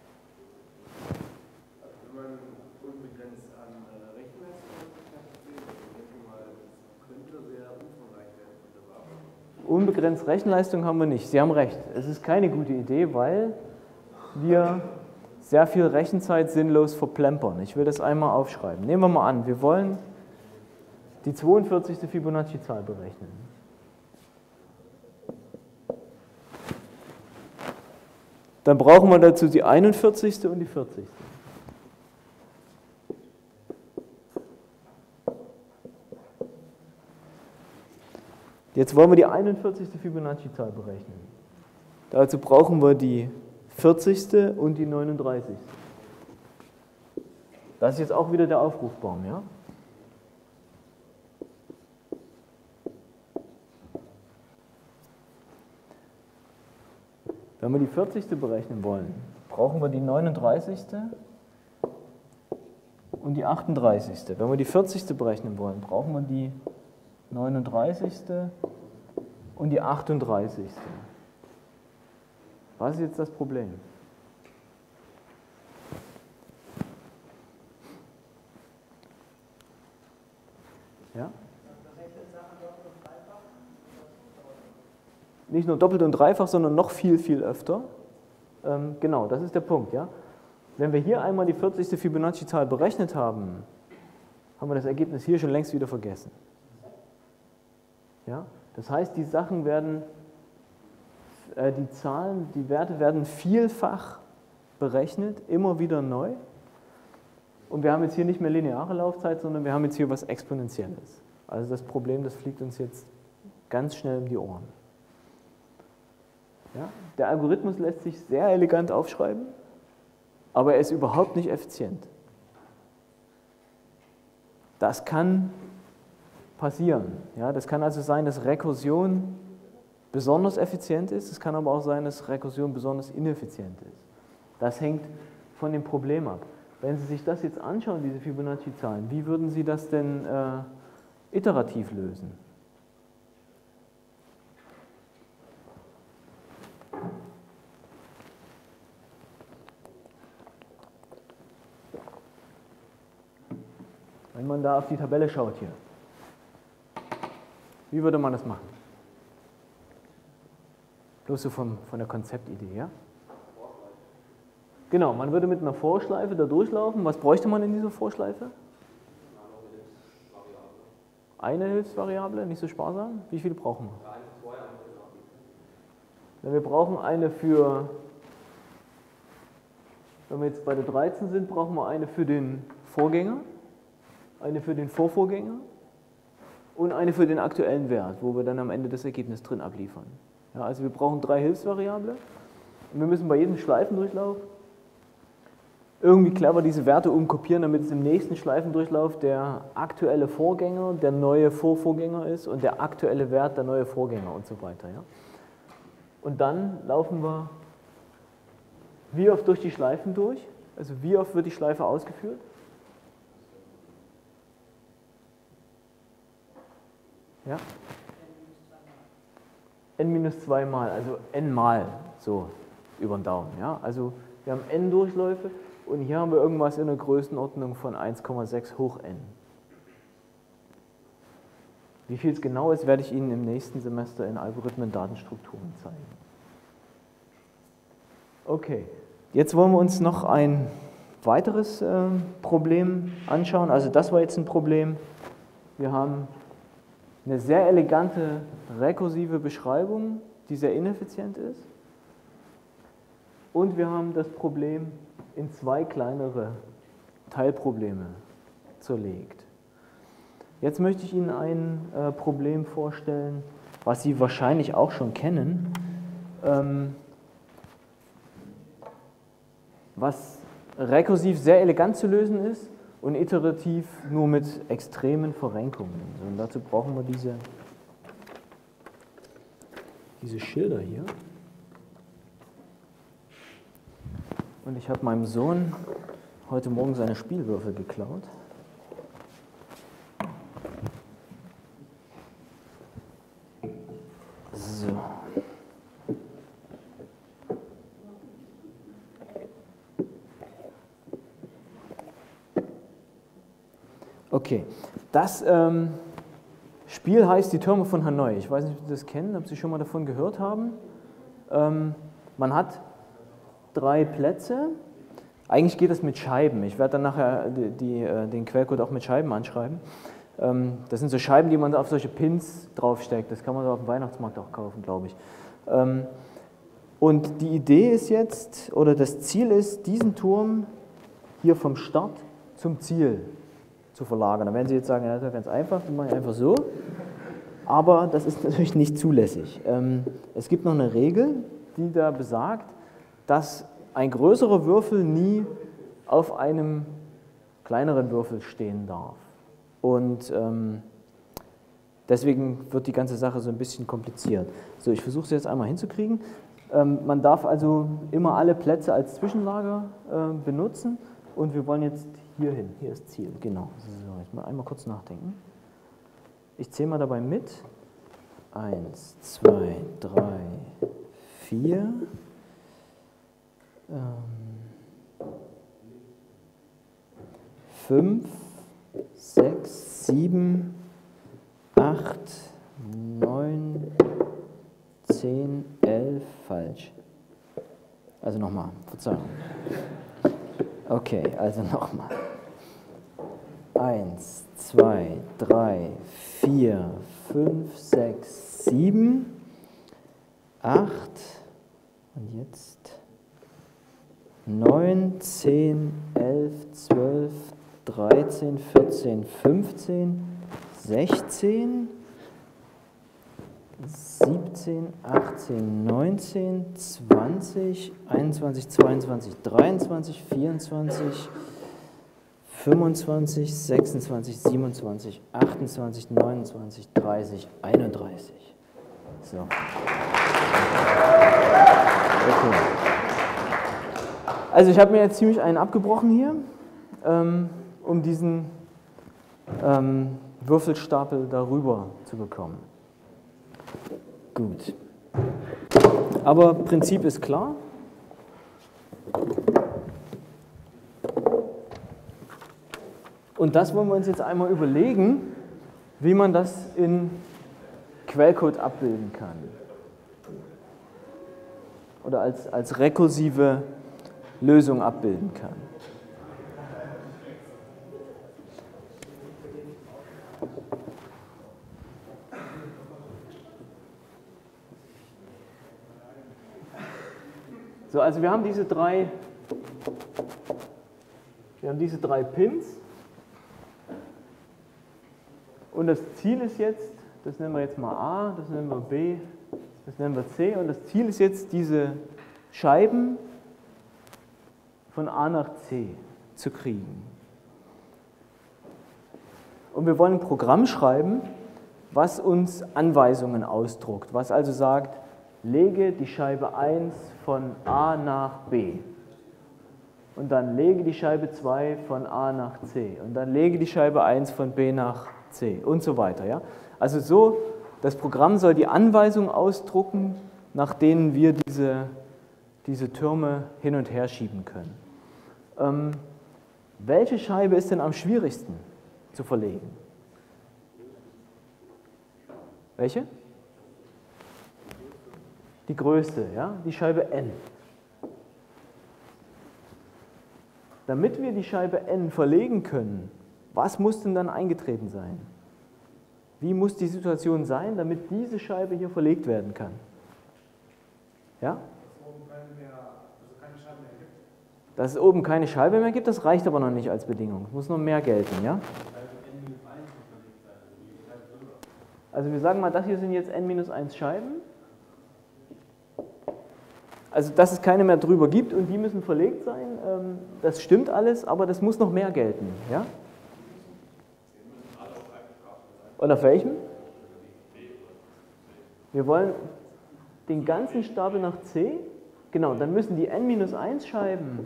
Wenn man unbegrenzt an äh, Rechenleistung hat, denke mal, das könnte sehr umfangreich werden. Unbegrenzt Rechenleistung haben wir nicht. Sie haben recht. Es ist keine gute Idee, weil wir sehr viel Rechenzeit sinnlos verplempern. Ich will das einmal aufschreiben. Nehmen wir mal an, wir wollen die zweiundvierzigste Fibonacci-Zahl berechnen. Dann brauchen wir dazu die einundvierzigste und die vierzigste. Jetzt wollen wir die einundvierzigste Fibonacci-Zahl berechnen. Dazu brauchen wir die vierzigste und die neununddreißigste. Das ist jetzt auch wieder der Aufrufbaum, ja? Wenn wir die vierzigste berechnen wollen, brauchen wir die neununddreißigste und die achtunddreißigste. Wenn wir die vierzigste berechnen wollen, brauchen wir die neununddreißigste und die achtunddreißigste. Was ist jetzt das Problem? Ja? Nicht nur doppelt und dreifach, sondern noch viel, viel öfter. Ähm, genau, das ist der Punkt. Ja? Wenn wir hier einmal die vierzigste Fibonacci-Zahl berechnet haben, haben wir das Ergebnis hier schon längst wieder vergessen. Ja? Das heißt, die Sachen werden, äh, die Zahlen, die Werte werden vielfach berechnet, immer wieder neu. Und wir haben jetzt hier nicht mehr lineare Laufzeit, sondern wir haben jetzt hier was Exponentielles. Also das Problem, das fliegt uns jetzt ganz schnell um die Ohren. Ja, der Algorithmus lässt sich sehr elegant aufschreiben, aber er ist überhaupt nicht effizient. Das kann passieren. Ja, das kann also sein, dass Rekursion besonders effizient ist, es kann aber auch sein, dass Rekursion besonders ineffizient ist. Das hängt von dem Problem ab. Wenn Sie sich das jetzt anschauen, diese Fibonacci-Zahlen, wie würden Sie das denn äh, iterativ lösen? Wenn man da auf die Tabelle schaut hier, wie würde man das machen? Bloß so von, von der Konzeptidee, ja? Genau, man würde mit einer Vorschleife da durchlaufen. Was bräuchte man in dieser Vorschleife? Eine Hilfsvariable, nicht so sparsam. Wie viele brauchen wir? Wir brauchen eine für, wenn wir jetzt bei der dreizehn sind, brauchen wir eine für den Vorgänger, eine für den Vorvorgänger und eine für den aktuellen Wert, wo wir dann am Ende das Ergebnis drin abliefern. Ja, also wir brauchen drei Hilfsvariablen und wir müssen bei jedem Schleifendurchlauf irgendwie clever diese Werte umkopieren, damit es im nächsten Schleifendurchlauf der aktuelle Vorgänger der neue Vorvorgänger ist und der aktuelle Wert der neue Vorgänger und so weiter. Ja? Und dann laufen wir wie oft durch die Schleifen durch? Also wie oft wird die Schleife ausgeführt? Ja? N minus zwei Mal, also n mal, so über den Daumen. Ja? Also wir haben n Durchläufe und hier haben wir irgendwas in der Größenordnung von eins Komma sechs hoch n. Wie viel es genau ist, werde ich Ihnen im nächsten Semester in Algorithmen und Datenstrukturen zeigen. Okay, jetzt wollen wir uns noch ein weiteres äh, Problem anschauen. Also das war jetzt ein Problem. Wir haben eine sehr elegante rekursive Beschreibung, die sehr ineffizient ist. Und wir haben das Problem in zwei kleinere Teilprobleme zerlegt. Jetzt möchte ich Ihnen ein äh, Problem vorstellen, was Sie wahrscheinlich auch schon kennen, ähm, was rekursiv sehr elegant zu lösen ist und iterativ nur mit extremen Verrenkungen. Und dazu brauchen wir diese, diese Schilder hier. Und ich habe meinem Sohn heute Morgen seine Spielwürfel geklaut. So. Okay, das ähm, Spiel heißt Die Türme von Hanoi. Ich weiß nicht, ob Sie das kennen, ob Sie schon mal davon gehört haben. Ähm, man hat drei Plätze. Eigentlich geht es mit Scheiben. Ich werde dann nachher die, die, den Quellcode auch mit Scheiben anschreiben. Ähm, das sind so Scheiben, die man auf solche Pins draufsteckt. Das kann man auf dem Weihnachtsmarkt auch kaufen, glaube ich. Ähm, und die Idee ist jetzt, oder das Ziel ist, diesen Turm hier vom Start zum Ziel zu verlagern. Da werden Sie jetzt sagen, ja, das ist ja ganz einfach, das mache ich einfach so. Aber das ist natürlich nicht zulässig. Ähm, es gibt noch eine Regel, die da besagt, dass ein größerer Würfel nie auf einem kleineren Würfel stehen darf. Und ähm, deswegen wird die ganze Sache so ein bisschen kompliziert. So, ich versuche es jetzt einmal hinzukriegen. Ähm, man darf also immer alle Plätze als Zwischenlager äh, benutzen und wir wollen jetzt hier hin. Hier ist Ziel, genau. So, jetzt mal einmal kurz nachdenken. Ich zähle mal dabei mit. Eins, zwei, drei, vier. Fünf, sechs, sieben, acht, neun, zehn, elf, falsch. Also nochmal, Verzeihung. Okay, also nochmal. Eins, zwei, drei, vier, fünf, sechs, sieben, acht und jetzt neun, zehn, elf, zwölf, dreizehn, vierzehn, fünfzehn, sechzehn, siebzehn, achtzehn, neunzehn, zwanzig, einundzwanzig, zweiundzwanzig, dreiundzwanzig, vierundzwanzig, fünfundzwanzig, sechsundzwanzig, siebenundzwanzig, achtundzwanzig, neunundzwanzig, dreißig, einunddreißig. So. Okay. Also ich habe mir jetzt ziemlich einen abgebrochen hier, ähm, um diesen ähm, Würfelstapel darüber zu bekommen. Gut. Aber Prinzip ist klar. Und das wollen wir uns jetzt einmal überlegen, wie man das in Quellcode abbilden kann. Oder als, als rekursive Lösung abbilden kann. So, also wir haben diese drei, wir haben diese drei Pins und das Ziel ist jetzt, das nennen wir jetzt mal A, das nennen wir B, das nennen wir C und das Ziel ist jetzt, diese Scheiben von A nach C zu kriegen. Und wir wollen ein Programm schreiben, was uns Anweisungen ausdruckt, was also sagt, lege die Scheibe eins von A nach B und dann lege die Scheibe zwei von A nach C und dann lege die Scheibe eins von B nach C und so weiter. Ja? Also so, das Programm soll die Anweisungen ausdrucken, nach denen wir diese, diese Türme hin und her schieben können. Ähm, welche Scheibe ist denn am schwierigsten zu verlegen? Welche? Die größte, ja? Die Scheibe N. Damit wir die Scheibe N verlegen können, was muss denn dann eingetreten sein? Wie muss die Situation sein, damit diese Scheibe hier verlegt werden kann? Ja? Dass es oben keine Scheibe mehr gibt, das reicht aber noch nicht als Bedingung. Es muss noch mehr gelten, ja? Also wir sagen mal, das hier sind jetzt n minus eins Scheiben. Also dass es keine mehr drüber gibt und die müssen verlegt sein, das stimmt alles, aber das muss noch mehr gelten, ja? Und auf welchem? Wir wollen den ganzen Stapel nach C Genau, dann müssen die n minus eins Scheiben,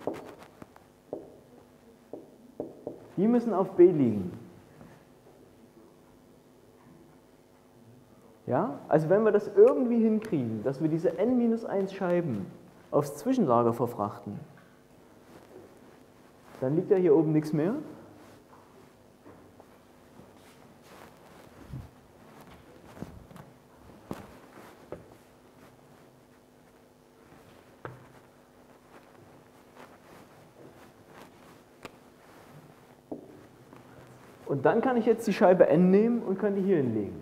die müssen auf B liegen. Ja? Also wenn wir das irgendwie hinkriegen, dass wir diese n minus eins Scheiben aufs Zwischenlager verfrachten, dann liegt ja hier oben nichts mehr. Und dann kann ich jetzt die Scheibe n nehmen und kann die hier hinlegen.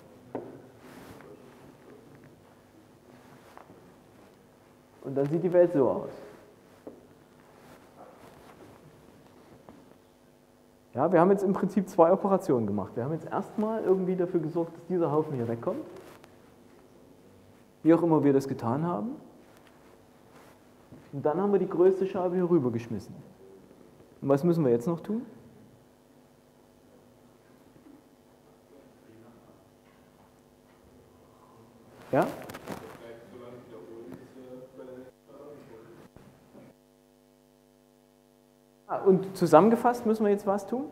Und dann sieht die Welt so aus. Ja, wir haben jetzt im Prinzip zwei Operationen gemacht. Wir haben jetzt erstmal irgendwie dafür gesorgt, dass dieser Haufen hier wegkommt. Wie auch immer wir das getan haben. Und dann haben wir die größte Scheibe hier rüber geschmissen. Und was müssen wir jetzt noch tun? Ja? Ah, und zusammengefasst müssen wir jetzt was tun?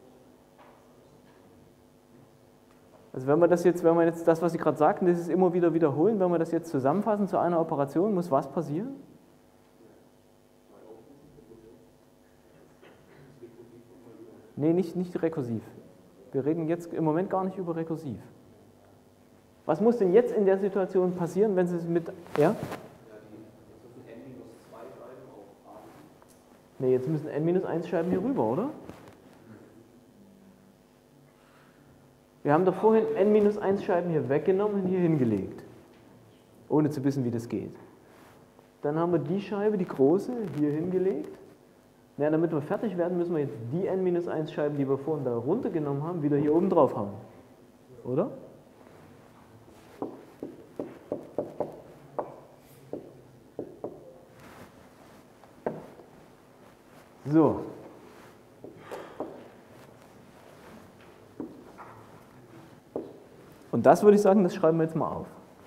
Also wenn wir das jetzt, wenn wir jetzt das, was Sie gerade sagten, das ist immer wieder wiederholen, wenn wir das jetzt zusammenfassen zu einer Operation, muss was passieren? Nee, nicht, nicht rekursiv. Wir reden jetzt im Moment gar nicht über rekursiv. Was muss denn jetzt in der Situation passieren, wenn Sie es mit... Ja? Ne, jetzt müssen n minus eins Scheiben hier rüber, oder? Wir haben doch vorhin n minus eins Scheiben hier weggenommen und hier hingelegt. Ohne zu wissen, wie das geht. Dann haben wir die Scheibe, die große, hier hingelegt. Ja, damit wir fertig werden, müssen wir jetzt die n minus eins Scheiben, die wir vorhin da runtergenommen haben, wieder hier oben drauf haben. Oder? So. Und das würde ich sagen, das schreiben wir jetzt mal auf.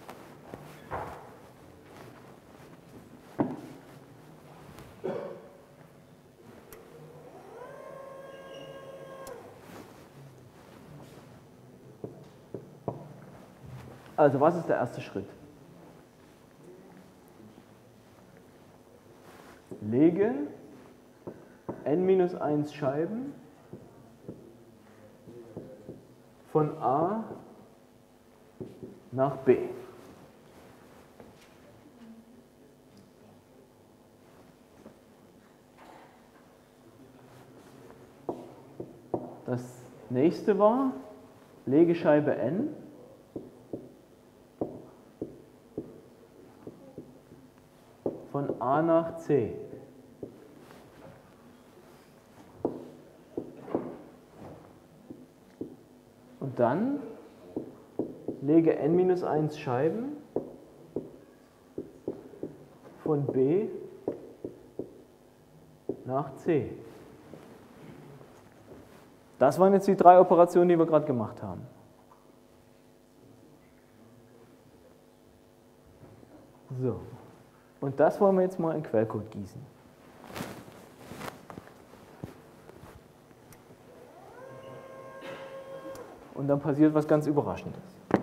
Also, was ist der erste Schritt? Lege n minus eins Scheiben von A nach B. Das nächste war, lege Scheibe n von A nach C. Und dann lege n minus eins Scheiben von B nach C. Das waren jetzt die drei Operationen, die wir gerade gemacht haben. So. Und das wollen wir jetzt mal in Quellcode gießen. Und dann passiert was ganz Überraschendes.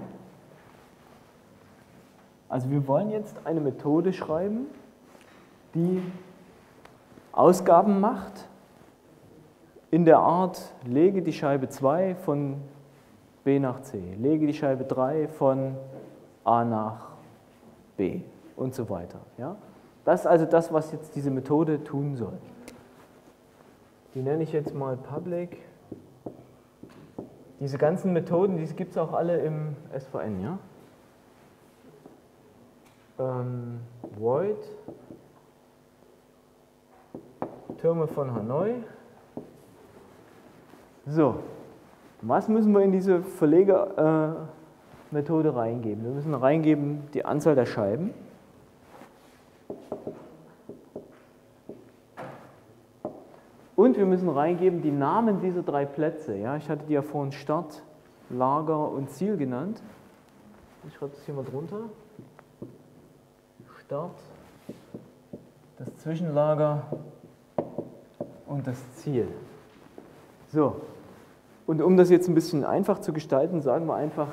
Also wir wollen jetzt eine Methode schreiben, die Ausgaben macht in der Art, lege die Scheibe zwei von B nach C, lege die Scheibe drei von A nach B und so weiter. Ja? Das ist also das, was jetzt diese Methode tun soll. Die nenne ich jetzt mal Public. Diese ganzen Methoden, die gibt es auch alle im S V N, ja? Ähm, void Türme von Hanoi. So, was müssen wir in diese Verleger-Methode äh, reingeben? Wir müssen reingeben die Anzahl der Scheiben. Und wir müssen reingeben die Namen dieser drei Plätze. Ja, ich hatte die ja vorhin Start, Lager und Ziel genannt. Ich schreibe das hier mal drunter. Start, Zwischenlager und das Ziel. So, und um das jetzt ein bisschen einfach zu gestalten, sagen wir einfach,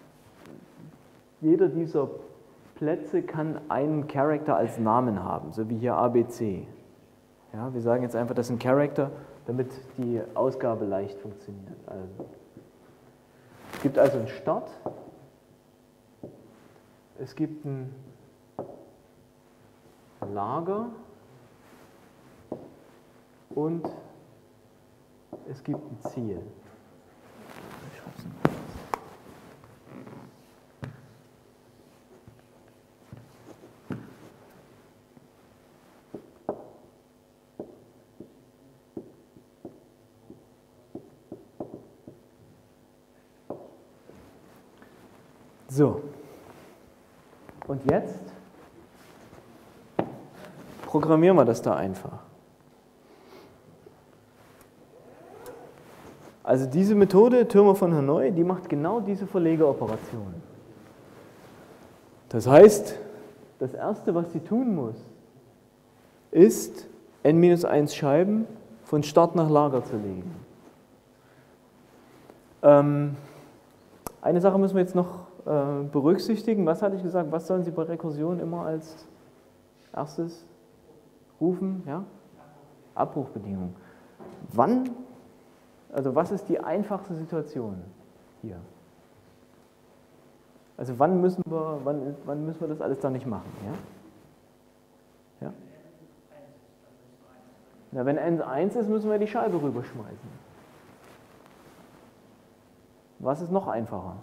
jeder dieser Plätze kann einen Character als Namen haben, so wie hier A B C. Ja, wir sagen jetzt einfach, das ist ein Character, damit die Ausgabe leicht funktioniert. Also, es gibt also einen Start, es gibt ein Lager und es gibt ein Ziel. Ich schreib's mal. So, und jetzt programmieren wir das da einfach. Also diese Methode, Thürmer von Hanoi, die macht genau diese Verlegeoperation. Das heißt, das Erste, was sie tun muss, ist, n minus eins Scheiben von Start nach Lager zu legen. Ähm, eine Sache müssen wir jetzt noch äh, berücksichtigen. Was hatte ich gesagt? Was sollen Sie bei Rekursion immer als erstes rufen? Ja? Abbruchbedingung. Wann, also was ist die einfachste Situation hier? Also wann müssen wir, wann, wann müssen wir das alles dann nicht machen? Ja? Ja? Na, wenn n eins ist, müssen wir die Scheibe rüberschmeißen. Was ist noch einfacher?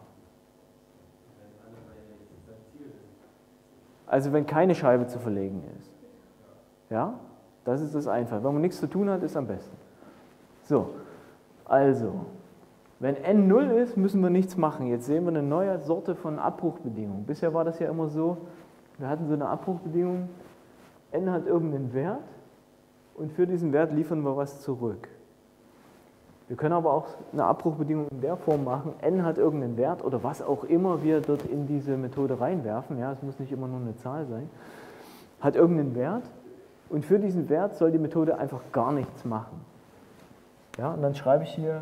Also wenn keine Scheibe zu verlegen ist. Ja? Das ist das Einfache. Wenn man nichts zu tun hat, ist am besten. So, also, wenn n null ist, müssen wir nichts machen. Jetzt sehen wir eine neue Sorte von Abbruchbedingungen. Bisher war das ja immer so, wir hatten so eine Abbruchbedingung, n hat irgendeinen Wert und für diesen Wert liefern wir was zurück. Wir können aber auch eine Abbruchbedingung in der Form machen, n hat irgendeinen Wert oder was auch immer wir dort in diese Methode reinwerfen, ja, es muss nicht immer nur eine Zahl sein, hat irgendeinen Wert und für diesen Wert soll die Methode einfach gar nichts machen. Ja, und dann schreibe ich hier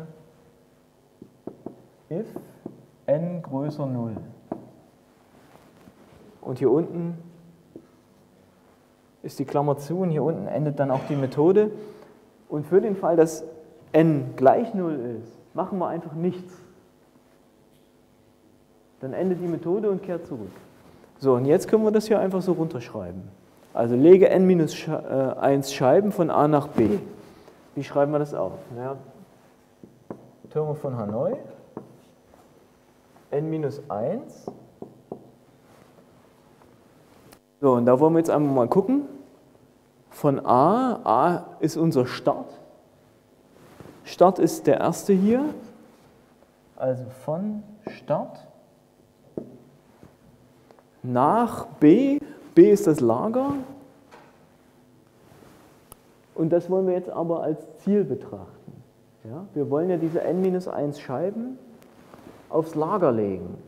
if n größer null. Und hier unten ist die Klammer zu und hier unten endet dann auch die Methode. Und für den Fall, dass n gleich null ist, machen wir einfach nichts. Dann endet die Methode und kehrt zurück. So, und jetzt können wir das hier einfach so runterschreiben. Also lege n minus eins Scheiben von A nach B. Wie schreiben wir das auf? Naja, Thürmer von Hanoi, n minus eins. So, und da wollen wir jetzt einmal mal gucken. Von A, A ist unser Start. Start ist der erste hier. Also von Start nach B. B ist das Lager. Und das wollen wir jetzt aber als Ziel betrachten. Ja? Wir wollen ja diese n minus eins Scheiben aufs Lager legen.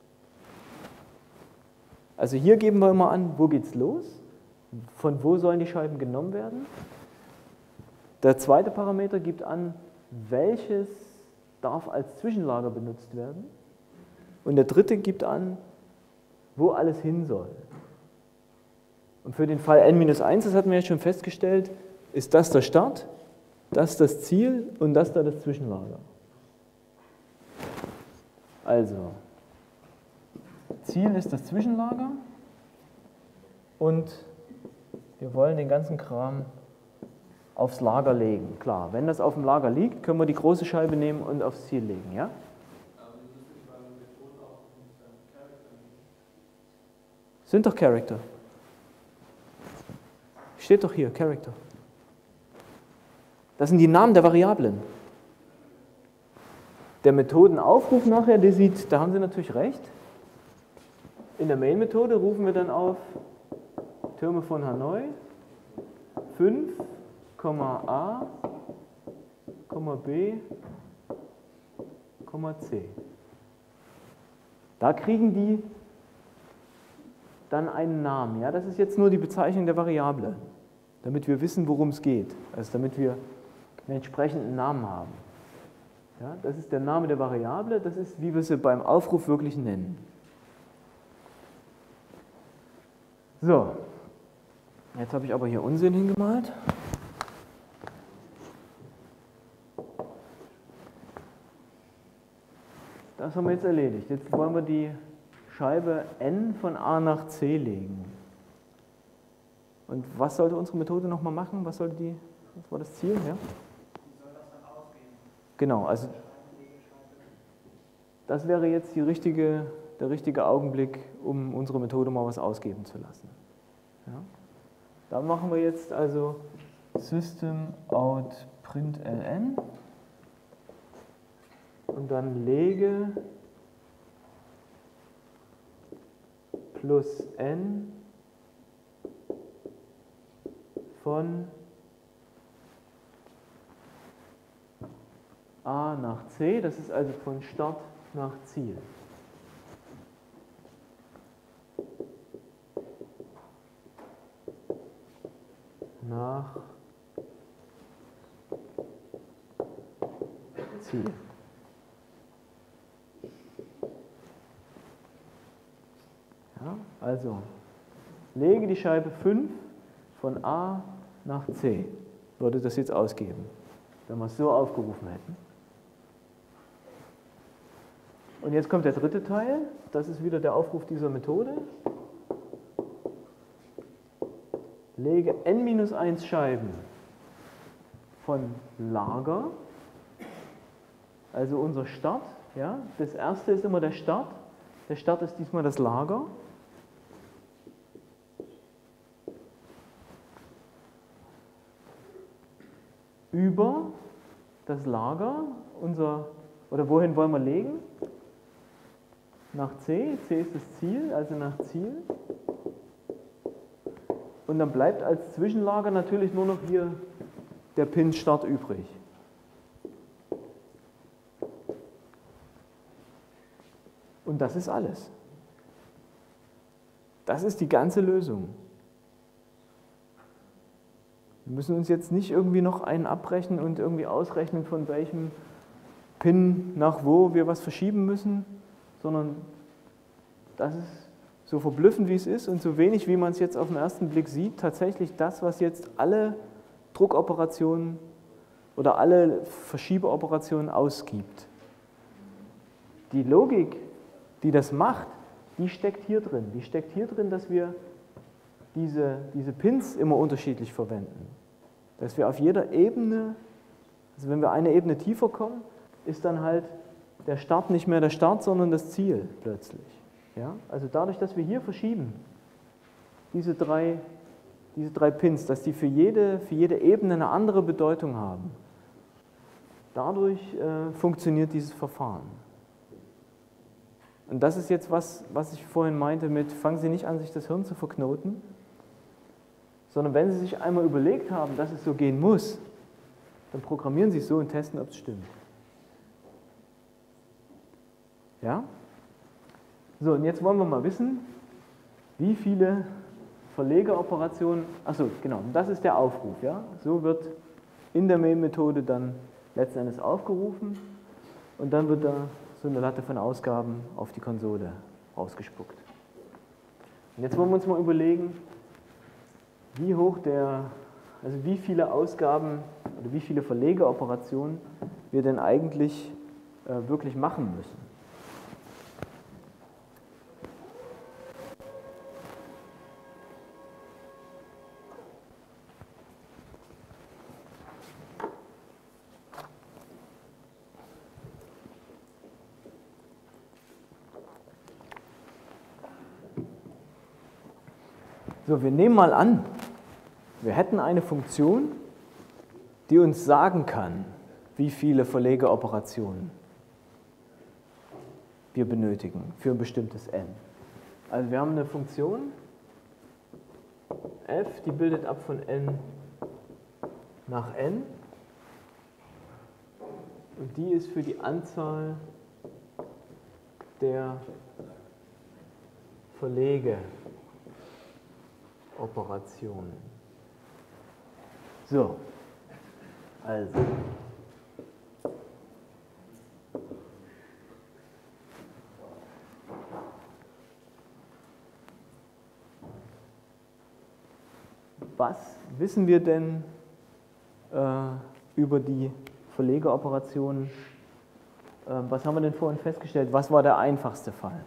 Also hier geben wir mal an, wo geht's los? Von wo sollen die Scheiben genommen werden? Der zweite Parameter gibt an, welches darf als Zwischenlager benutzt werden. Und der dritte gibt an, wo alles hin soll. Und für den Fall n minus eins, das hatten wir ja schon festgestellt, ist das der Start, das das Ziel und das da das Zwischenlager. Also, Ziel ist das Zwischenlager und wir wollen den ganzen Kram aufs Lager legen. Klar, wenn das auf dem Lager liegt, können wir die große Scheibe nehmen und aufs Ziel legen. Ja? Sind doch Charakter. Steht doch hier, Character. Das sind die Namen der Variablen. Der Methodenaufruf nachher, der sieht, da haben Sie natürlich recht. In der Main-Methode rufen wir dann auf Thürmer von Hanoi fünf, A, B, C. Da kriegen die dann einen Namen. Ja? Das ist jetzt nur die Bezeichnung der Variable. damit wir wissen, worum es geht, also damit wir einen entsprechenden Namen haben. Ja, das ist der Name der Variable, das ist, wie wir sie beim Aufruf wirklich nennen. So, jetzt habe ich aber hier Unsinn hingemalt. Das haben wir jetzt erledigt. Jetzt wollen wir die Scheibe n von a nach c legen. Und was sollte unsere Methode nochmal machen? Was sollte die, was war das Ziel? Ja? Wie soll das dann ausgehen? Genau, also das wäre jetzt die richtige, der richtige Augenblick, um unsere Methode mal was ausgeben zu lassen. Ja? Da machen wir jetzt also System out println und dann lege plus n von a nach c, das ist also von Start nach Ziel. Nach Ziel. Ja, also lege die Scheibe fünf von a nach c. Würde das jetzt ausgeben, wenn wir es so aufgerufen hätten. Und jetzt kommt der dritte Teil, das ist wieder der Aufruf dieser Methode. Lege n minus eins Scheiben von Lager, also unser Start. Ja, das erste ist immer der Start, der Start ist diesmal das Lager. Über das Lager, unser, oder wohin wollen wir legen? Nach C, C ist das Ziel, also nach Ziel. Und dann bleibt als Zwischenlager natürlich nur noch hier der Pin Start übrig. Und das ist alles. Das ist die ganze Lösung. Wir müssen uns jetzt nicht irgendwie noch einen abbrechen und irgendwie ausrechnen, von welchem Pin nach wo wir was verschieben müssen, sondern das ist so verblüffend, wie es ist und so wenig, wie man es jetzt auf den ersten Blick sieht, tatsächlich das, was jetzt alle Druckoperationen oder alle Verschiebeoperationen ausgibt. Die Logik, die das macht, die steckt hier drin. Die steckt hier drin, dass wir diese, diese Pins immer unterschiedlich verwenden. Dass wir auf jeder Ebene, also wenn wir eine Ebene tiefer kommen, ist dann halt der Start nicht mehr der Start, sondern das Ziel plötzlich. Ja? Also dadurch, dass wir hier verschieben, diese drei, diese drei Pins, dass die für jede, für jede Ebene eine andere Bedeutung haben, dadurch äh, funktioniert dieses Verfahren. Und das ist jetzt was, was ich vorhin meinte mit, fangen Sie nicht an, sich das Hirn zu verknoten, sondern wenn Sie sich einmal überlegt haben, dass es so gehen muss, dann programmieren Sie es so und testen, ob es stimmt. Ja? So, und jetzt wollen wir mal wissen, wie viele Verlegeoperationen, achso, genau, das ist der Aufruf. Ja? So wird in der Main-Methode dann letzten Endes aufgerufen und dann wird da so eine Latte von Ausgaben auf die Konsole rausgespuckt. Und jetzt wollen wir uns mal überlegen, wie hoch der, also wie viele Ausgaben oder wie viele Verlegeoperationen wir denn eigentlich äh, wirklich machen müssen. So, wir nehmen mal an, wir hätten eine Funktion, die uns sagen kann, wie viele Verlegeoperationen wir benötigen für ein bestimmtes n. Also wir haben eine Funktion f, die bildet ab von n nach n und die ist für die Anzahl der Verlegeoperationen. So, also. Was wissen wir denn äh, über die Verlegeroperationen? Äh, was haben wir denn vorhin festgestellt? Was war der einfachste Fall?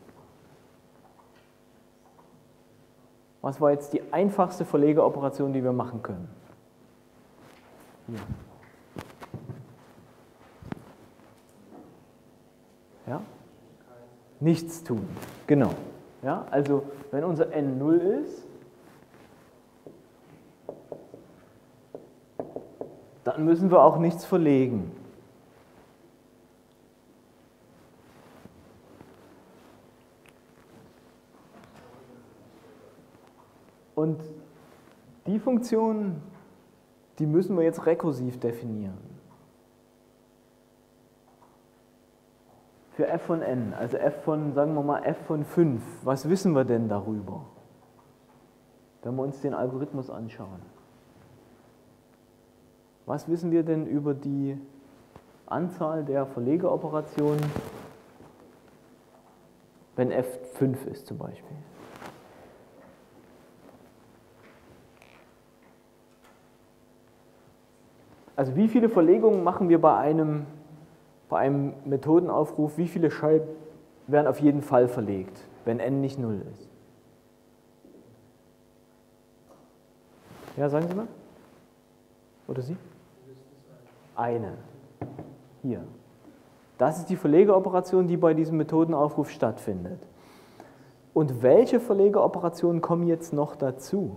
Was war jetzt die einfachste Verlegeoperation, die wir machen können? Hier. Ja? Nichts tun, genau. Ja? Also wenn unser n null ist, dann müssen wir auch nichts verlegen. Und die Funktion, die müssen wir jetzt rekursiv definieren. Für f von n, also f von, sagen wir mal, f von fünf. Was wissen wir denn darüber, wenn wir uns den Algorithmus anschauen? Was wissen wir denn über die Anzahl der Verlegeoperationen, wenn f fünf ist zum Beispiel? Also wie viele Verlegungen machen wir bei einem, bei einem Methodenaufruf? Wie viele Scheiben werden auf jeden Fall verlegt, wenn n nicht null ist? Ja, sagen Sie mal. Oder Sie? Eine. Hier. Das ist die Verlegeoperation, die bei diesem Methodenaufruf stattfindet. Und welche Verlegeoperationen kommen jetzt noch dazu?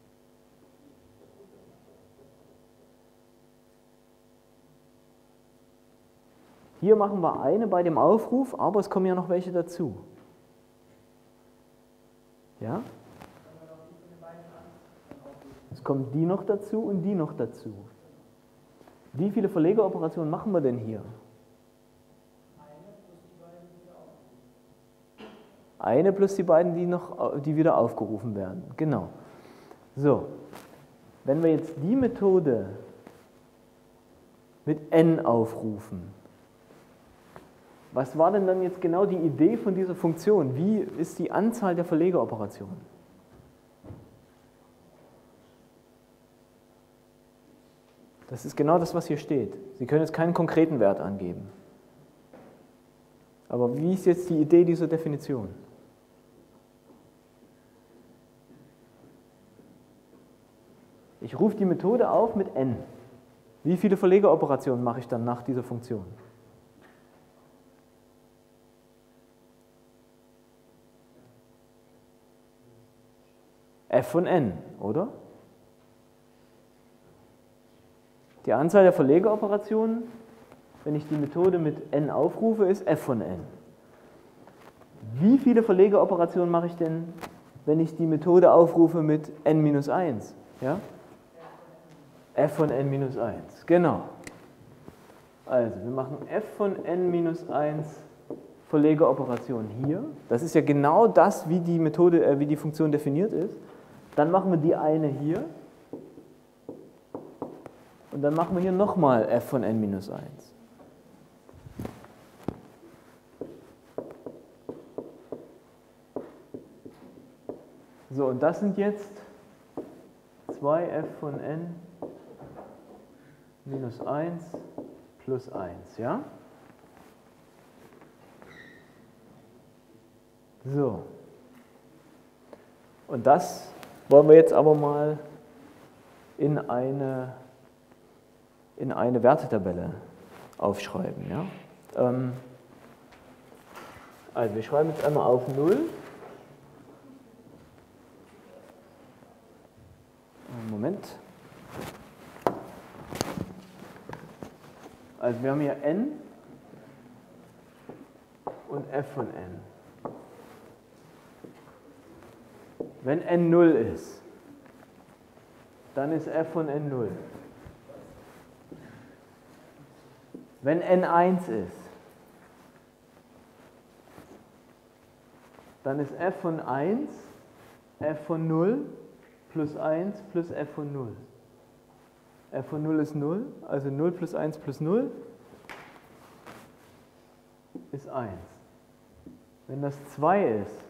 Hier machen wir eine bei dem Aufruf, aber es kommen ja noch welche dazu. Ja? Es kommen die noch dazu und die noch dazu. Wie viele Verlegeoperationen machen wir denn hier? Eine plus die beiden, die, noch, die wieder aufgerufen werden. Genau. So, wenn wir jetzt die Methode mit n aufrufen, was war denn dann jetzt genau die Idee von dieser Funktion? Wie ist die Anzahl der Verlegeoperationen? Das ist genau das, was hier steht. Sie können jetzt keinen konkreten Wert angeben. Aber wie ist jetzt die Idee dieser Definition? Ich rufe die Methode auf mit n. Wie viele Verlegeoperationen mache ich dann nach dieser Funktion? F von n, oder? Die Anzahl der Verlegeoperationen, wenn ich die Methode mit n aufrufe, ist f von n. Wie viele Verlegeoperationen mache ich denn, wenn ich die Methode aufrufe mit n minus eins? Ja? F von n minus eins, genau. Also, wir machen f von n minus eins Verlegeoperationen hier. Das ist ja genau das, wie die Methode, äh, wie die Funktion definiert ist. Dann machen wir die eine hier. Und dann machen wir hier nochmal f von n minus eins. So, und das sind jetzt zwei f von n minus eins plus eins, ja? So. Und das wollen wir jetzt aber mal in eine, in eine Wertetabelle aufschreiben. Ja? Ähm, also wir schreiben jetzt einmal auf null. Moment. Also wir haben hier n und f von n. Wenn n null ist, dann ist f von n null. Wenn n eins ist, dann ist f von eins f von null plus eins plus f von null. f von null ist null, also null plus eins plus null ist eins. Wenn das zwei ist,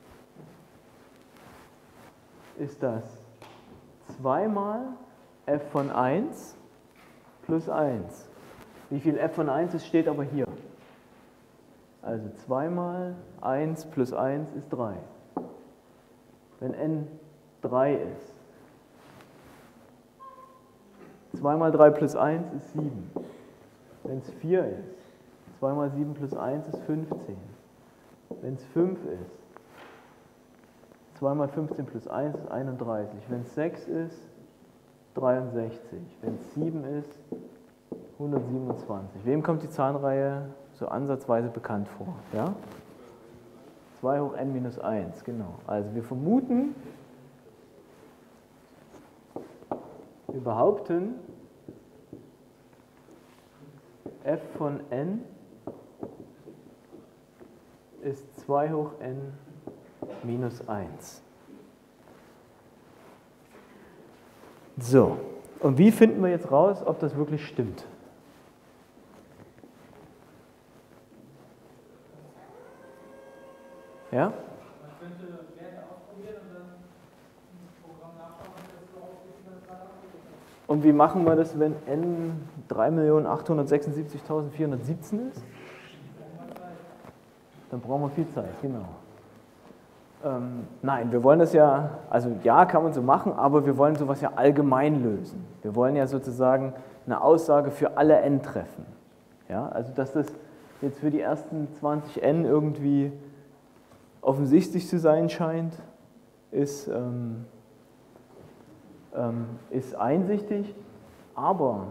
ist das zwei mal f von eins plus eins. Wie viel f von eins ist, steht aber hier. Also zwei mal eins plus eins ist drei. Wenn n drei ist, zwei mal drei plus eins ist sieben. Wenn es vier ist, zwei mal sieben plus eins ist fünfzehn. Wenn es fünf ist, zwei mal fünfzehn plus eins ist einunddreißig. Wenn es sechs ist, dreiundsechzig. Wenn es sieben ist, hundertsiebenundzwanzig. Wem kommt die Zahlenreihe so ansatzweise bekannt vor? Ja? zwei hoch n minus eins, genau. Also wir vermuten, wir behaupten, f von n ist zwei hoch n minus eins. So, und wie finden wir jetzt raus, ob das wirklich stimmt? Ja? Man könnte Werte ausprobieren und dann im Programm nachschauen, ob das so aussieht, wie man es gerade ausprobiert hat. Und wie machen wir das, wenn n drei Millionen achthundertsechsundsiebzigtausendvierhundertsiebzehn ist? Dann brauchen wir viel Zeit, genau. Ähm, nein, wir wollen das ja, also ja, kann man so machen, aber wir wollen sowas ja allgemein lösen. Wir wollen ja sozusagen eine Aussage für alle n treffen. Ja, also dass das jetzt für die ersten zwanzig n irgendwie offensichtlich zu sein scheint, ist, ähm, ähm, ist einsichtig, aber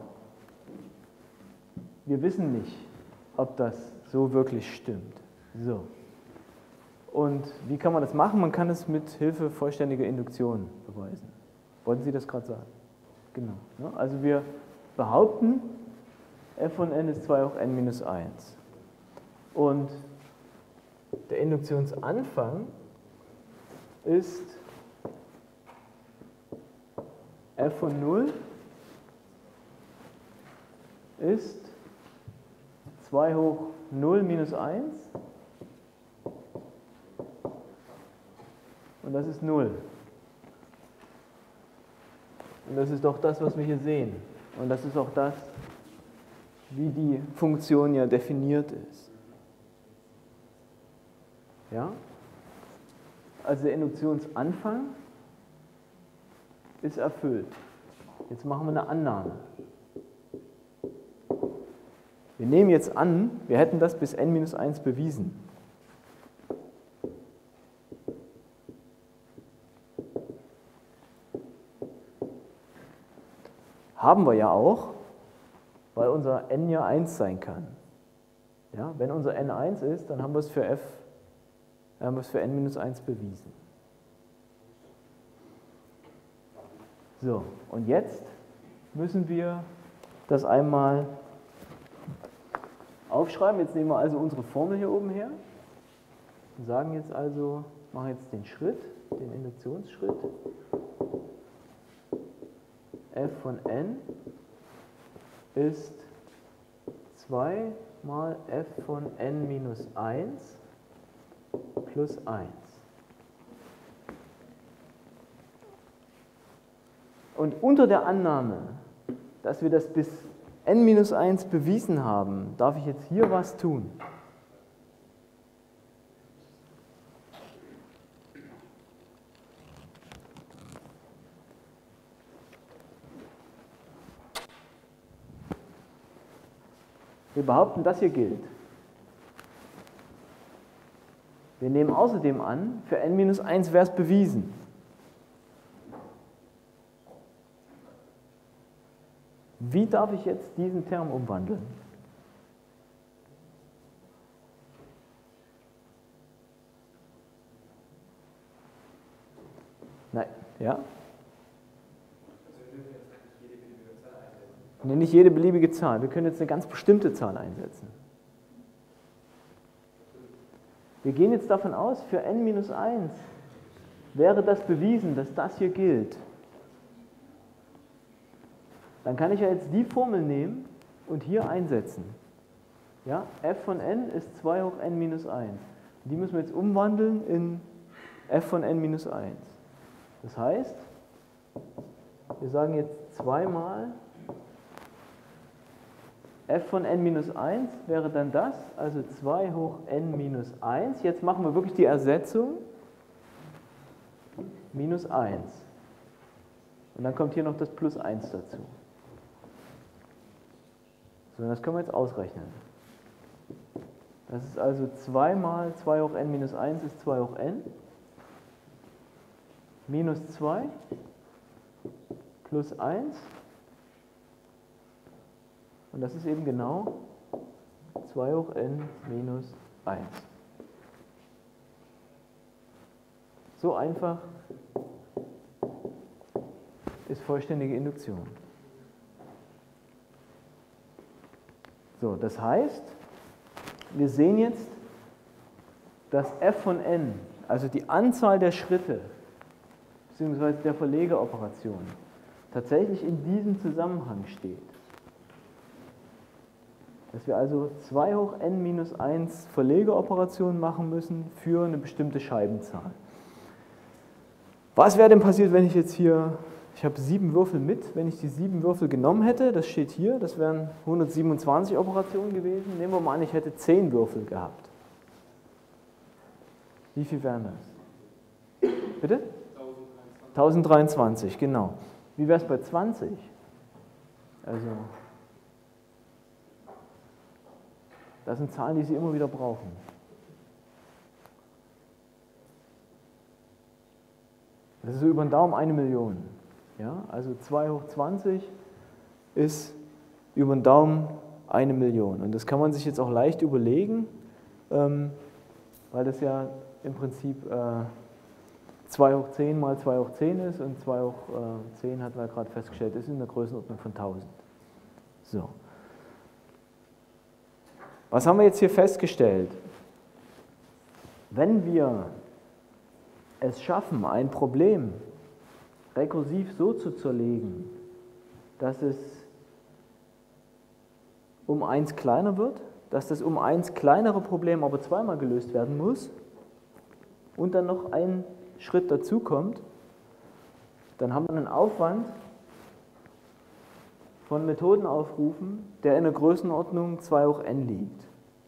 wir wissen nicht, ob das so wirklich stimmt. So. Und wie kann man das machen? Man kann es mit Hilfe vollständiger Induktion beweisen. Wollten Sie das gerade sagen? Genau. Also wir behaupten, f von n ist zwei hoch n minus eins. Und der Induktionsanfang ist f von null ist zwei hoch null minus eins und das ist null. Und das ist doch das, was wir hier sehen. Und das ist auch das, wie die Funktion ja definiert ist. Ja? Also der Induktionsanfang ist erfüllt. Jetzt machen wir eine Annahme. Wir nehmen jetzt an, wir hätten das bis n minus eins bewiesen. Haben wir ja auch, weil unser n ja eins sein kann. Ja, wenn unser n eins ist, dann haben wir es für f, haben wir es für n minus eins bewiesen. So, und jetzt müssen wir das einmal aufschreiben. Jetzt nehmen wir also unsere Formel hier oben her und sagen jetzt also, machen jetzt den Schritt, den Induktionsschritt. f von n ist zwei mal f von n minus eins plus eins. Und unter der Annahme, dass wir das bis n minus eins bewiesen haben, darf ich jetzt hier was tun. Wir behaupten, das hier gilt. Wir nehmen außerdem an, für n minus eins wäre es bewiesen. Wie darf ich jetzt diesen Term umwandeln? Nein, ja? Nee, nicht jede beliebige Zahl. Wir können jetzt eine ganz bestimmte Zahl einsetzen. Wir gehen jetzt davon aus, für n minus eins wäre das bewiesen, dass das hier gilt. dann kann ich ja jetzt die Formel nehmen und hier einsetzen. Ja, f von n ist zwei hoch n minus eins. Die müssen wir jetzt umwandeln in f von n minus eins. Das heißt, wir sagen jetzt zweimal f von n minus eins wäre dann das, also zwei hoch n minus eins. Jetzt machen wir wirklich die Ersetzung, minus eins. Und dann kommt hier noch das plus eins dazu. So, das können wir jetzt ausrechnen. Das ist also zwei mal zwei hoch n minus eins ist zwei hoch n. Minus zwei plus eins. Und das ist eben genau zwei hoch n minus eins. So einfach ist vollständige Induktion. So, das heißt, wir sehen jetzt, dass f von n, also die Anzahl der Schritte, beziehungsweise der Verlegeoperation, tatsächlich in diesem Zusammenhang steht. Dass wir also zwei hoch n minus eins Verlegeoperationen machen müssen für eine bestimmte Scheibenzahl. Was wäre denn passiert, wenn ich jetzt hier, ich habe sieben Würfel mit, wenn ich die sieben Würfel genommen hätte, das steht hier, das wären hundertsiebenundzwanzig Operationen gewesen. Nehmen wir mal an, ich hätte zehn Würfel gehabt. Wie viel wären das? Bitte? tausenddreiundzwanzig, genau. Wie wäre es bei zwanzig? Also, das sind Zahlen, die Sie immer wieder brauchen. Das ist so über den Daumen eine Million. Ja? Also zwei hoch zwanzig ist über den Daumen eine Million. Und das kann man sich jetzt auch leicht überlegen, ähm, weil das ja im Prinzip äh, zwei hoch zehn mal zwei hoch zehn ist und zwei hoch zehn hatten wir gerade festgestellt, ist in der Größenordnung von tausend. So. Was haben wir jetzt hier festgestellt? Wenn wir es schaffen, ein Problem rekursiv so zu zerlegen, dass es um eins kleiner wird, dass das um eins kleinere Problem aber zweimal gelöst werden muss und dann noch ein Schritt dazu kommt, dann haben wir einen Aufwand von Methodenaufrufen, der in der Größenordnung zwei hoch n liegt.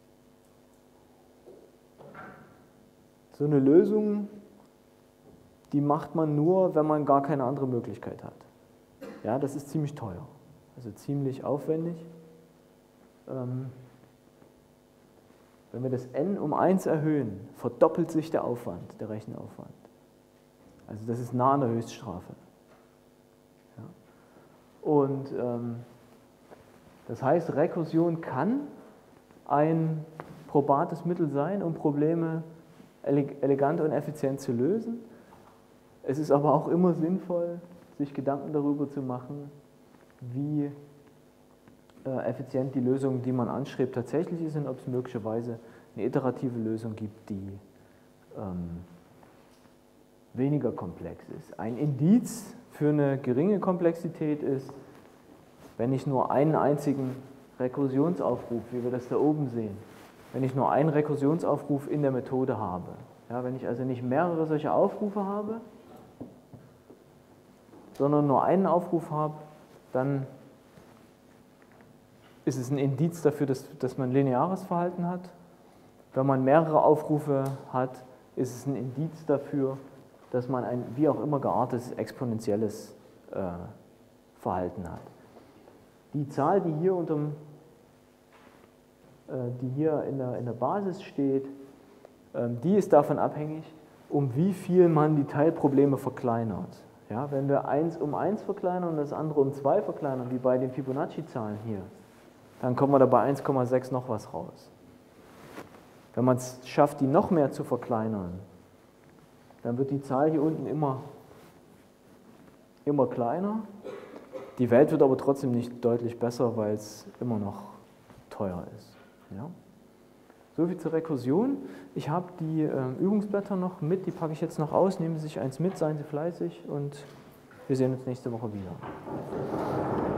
So eine Lösung, die macht man nur, wenn man gar keine andere Möglichkeit hat. Ja, das ist ziemlich teuer, also ziemlich aufwendig. Ähm, wenn wir das n um eins erhöhen, verdoppelt sich der Aufwand, der Rechenaufwand. Also das ist nah an der Höchststrafe. Ja. Und ähm, das heißt, Rekursion kann ein probates Mittel sein, um Probleme elegant und effizient zu lösen. Es ist aber auch immer sinnvoll, sich Gedanken darüber zu machen, wie äh, effizient die Lösung, die man anstrebt, tatsächlich ist und ob es möglicherweise eine iterative Lösung gibt, die ähm, weniger komplex ist. Ein Indiz für eine geringe Komplexität ist, wenn ich nur einen einzigen Rekursionsaufruf, wie wir das da oben sehen, wenn ich nur einen Rekursionsaufruf in der Methode habe. Ja, wenn ich also nicht mehrere solche Aufrufe habe, sondern nur einen Aufruf habe, dann ist es ein Indiz dafür, dass, dass man lineares Verhalten hat. Wenn man mehrere Aufrufe hat, ist es ein Indiz dafür, dass man ein wie auch immer geartetes exponentielles äh, Verhalten hat. Die Zahl, die hier, unterm, äh, die hier in, der, in der Basis steht, äh, die ist davon abhängig, um wie viel man die Teilprobleme verkleinert. Ja, wenn wir eins um eins verkleinern und das andere um zwei verkleinern, wie bei den Fibonacci-Zahlen hier, dann kommen wir da bei eins Komma sechs noch was raus. Wenn man es schafft, die noch mehr zu verkleinern, dann wird die Zahl hier unten immer, immer kleiner. Die Welt wird aber trotzdem nicht deutlich besser, weil es immer noch teuer ist. Ja? So viel zur Rekursion. Ich habe die äh, Übungsblätter noch mit, die packe ich jetzt noch aus. Nehmen Sie sich eins mit, seien Sie fleißig und wir sehen uns nächste Woche wieder.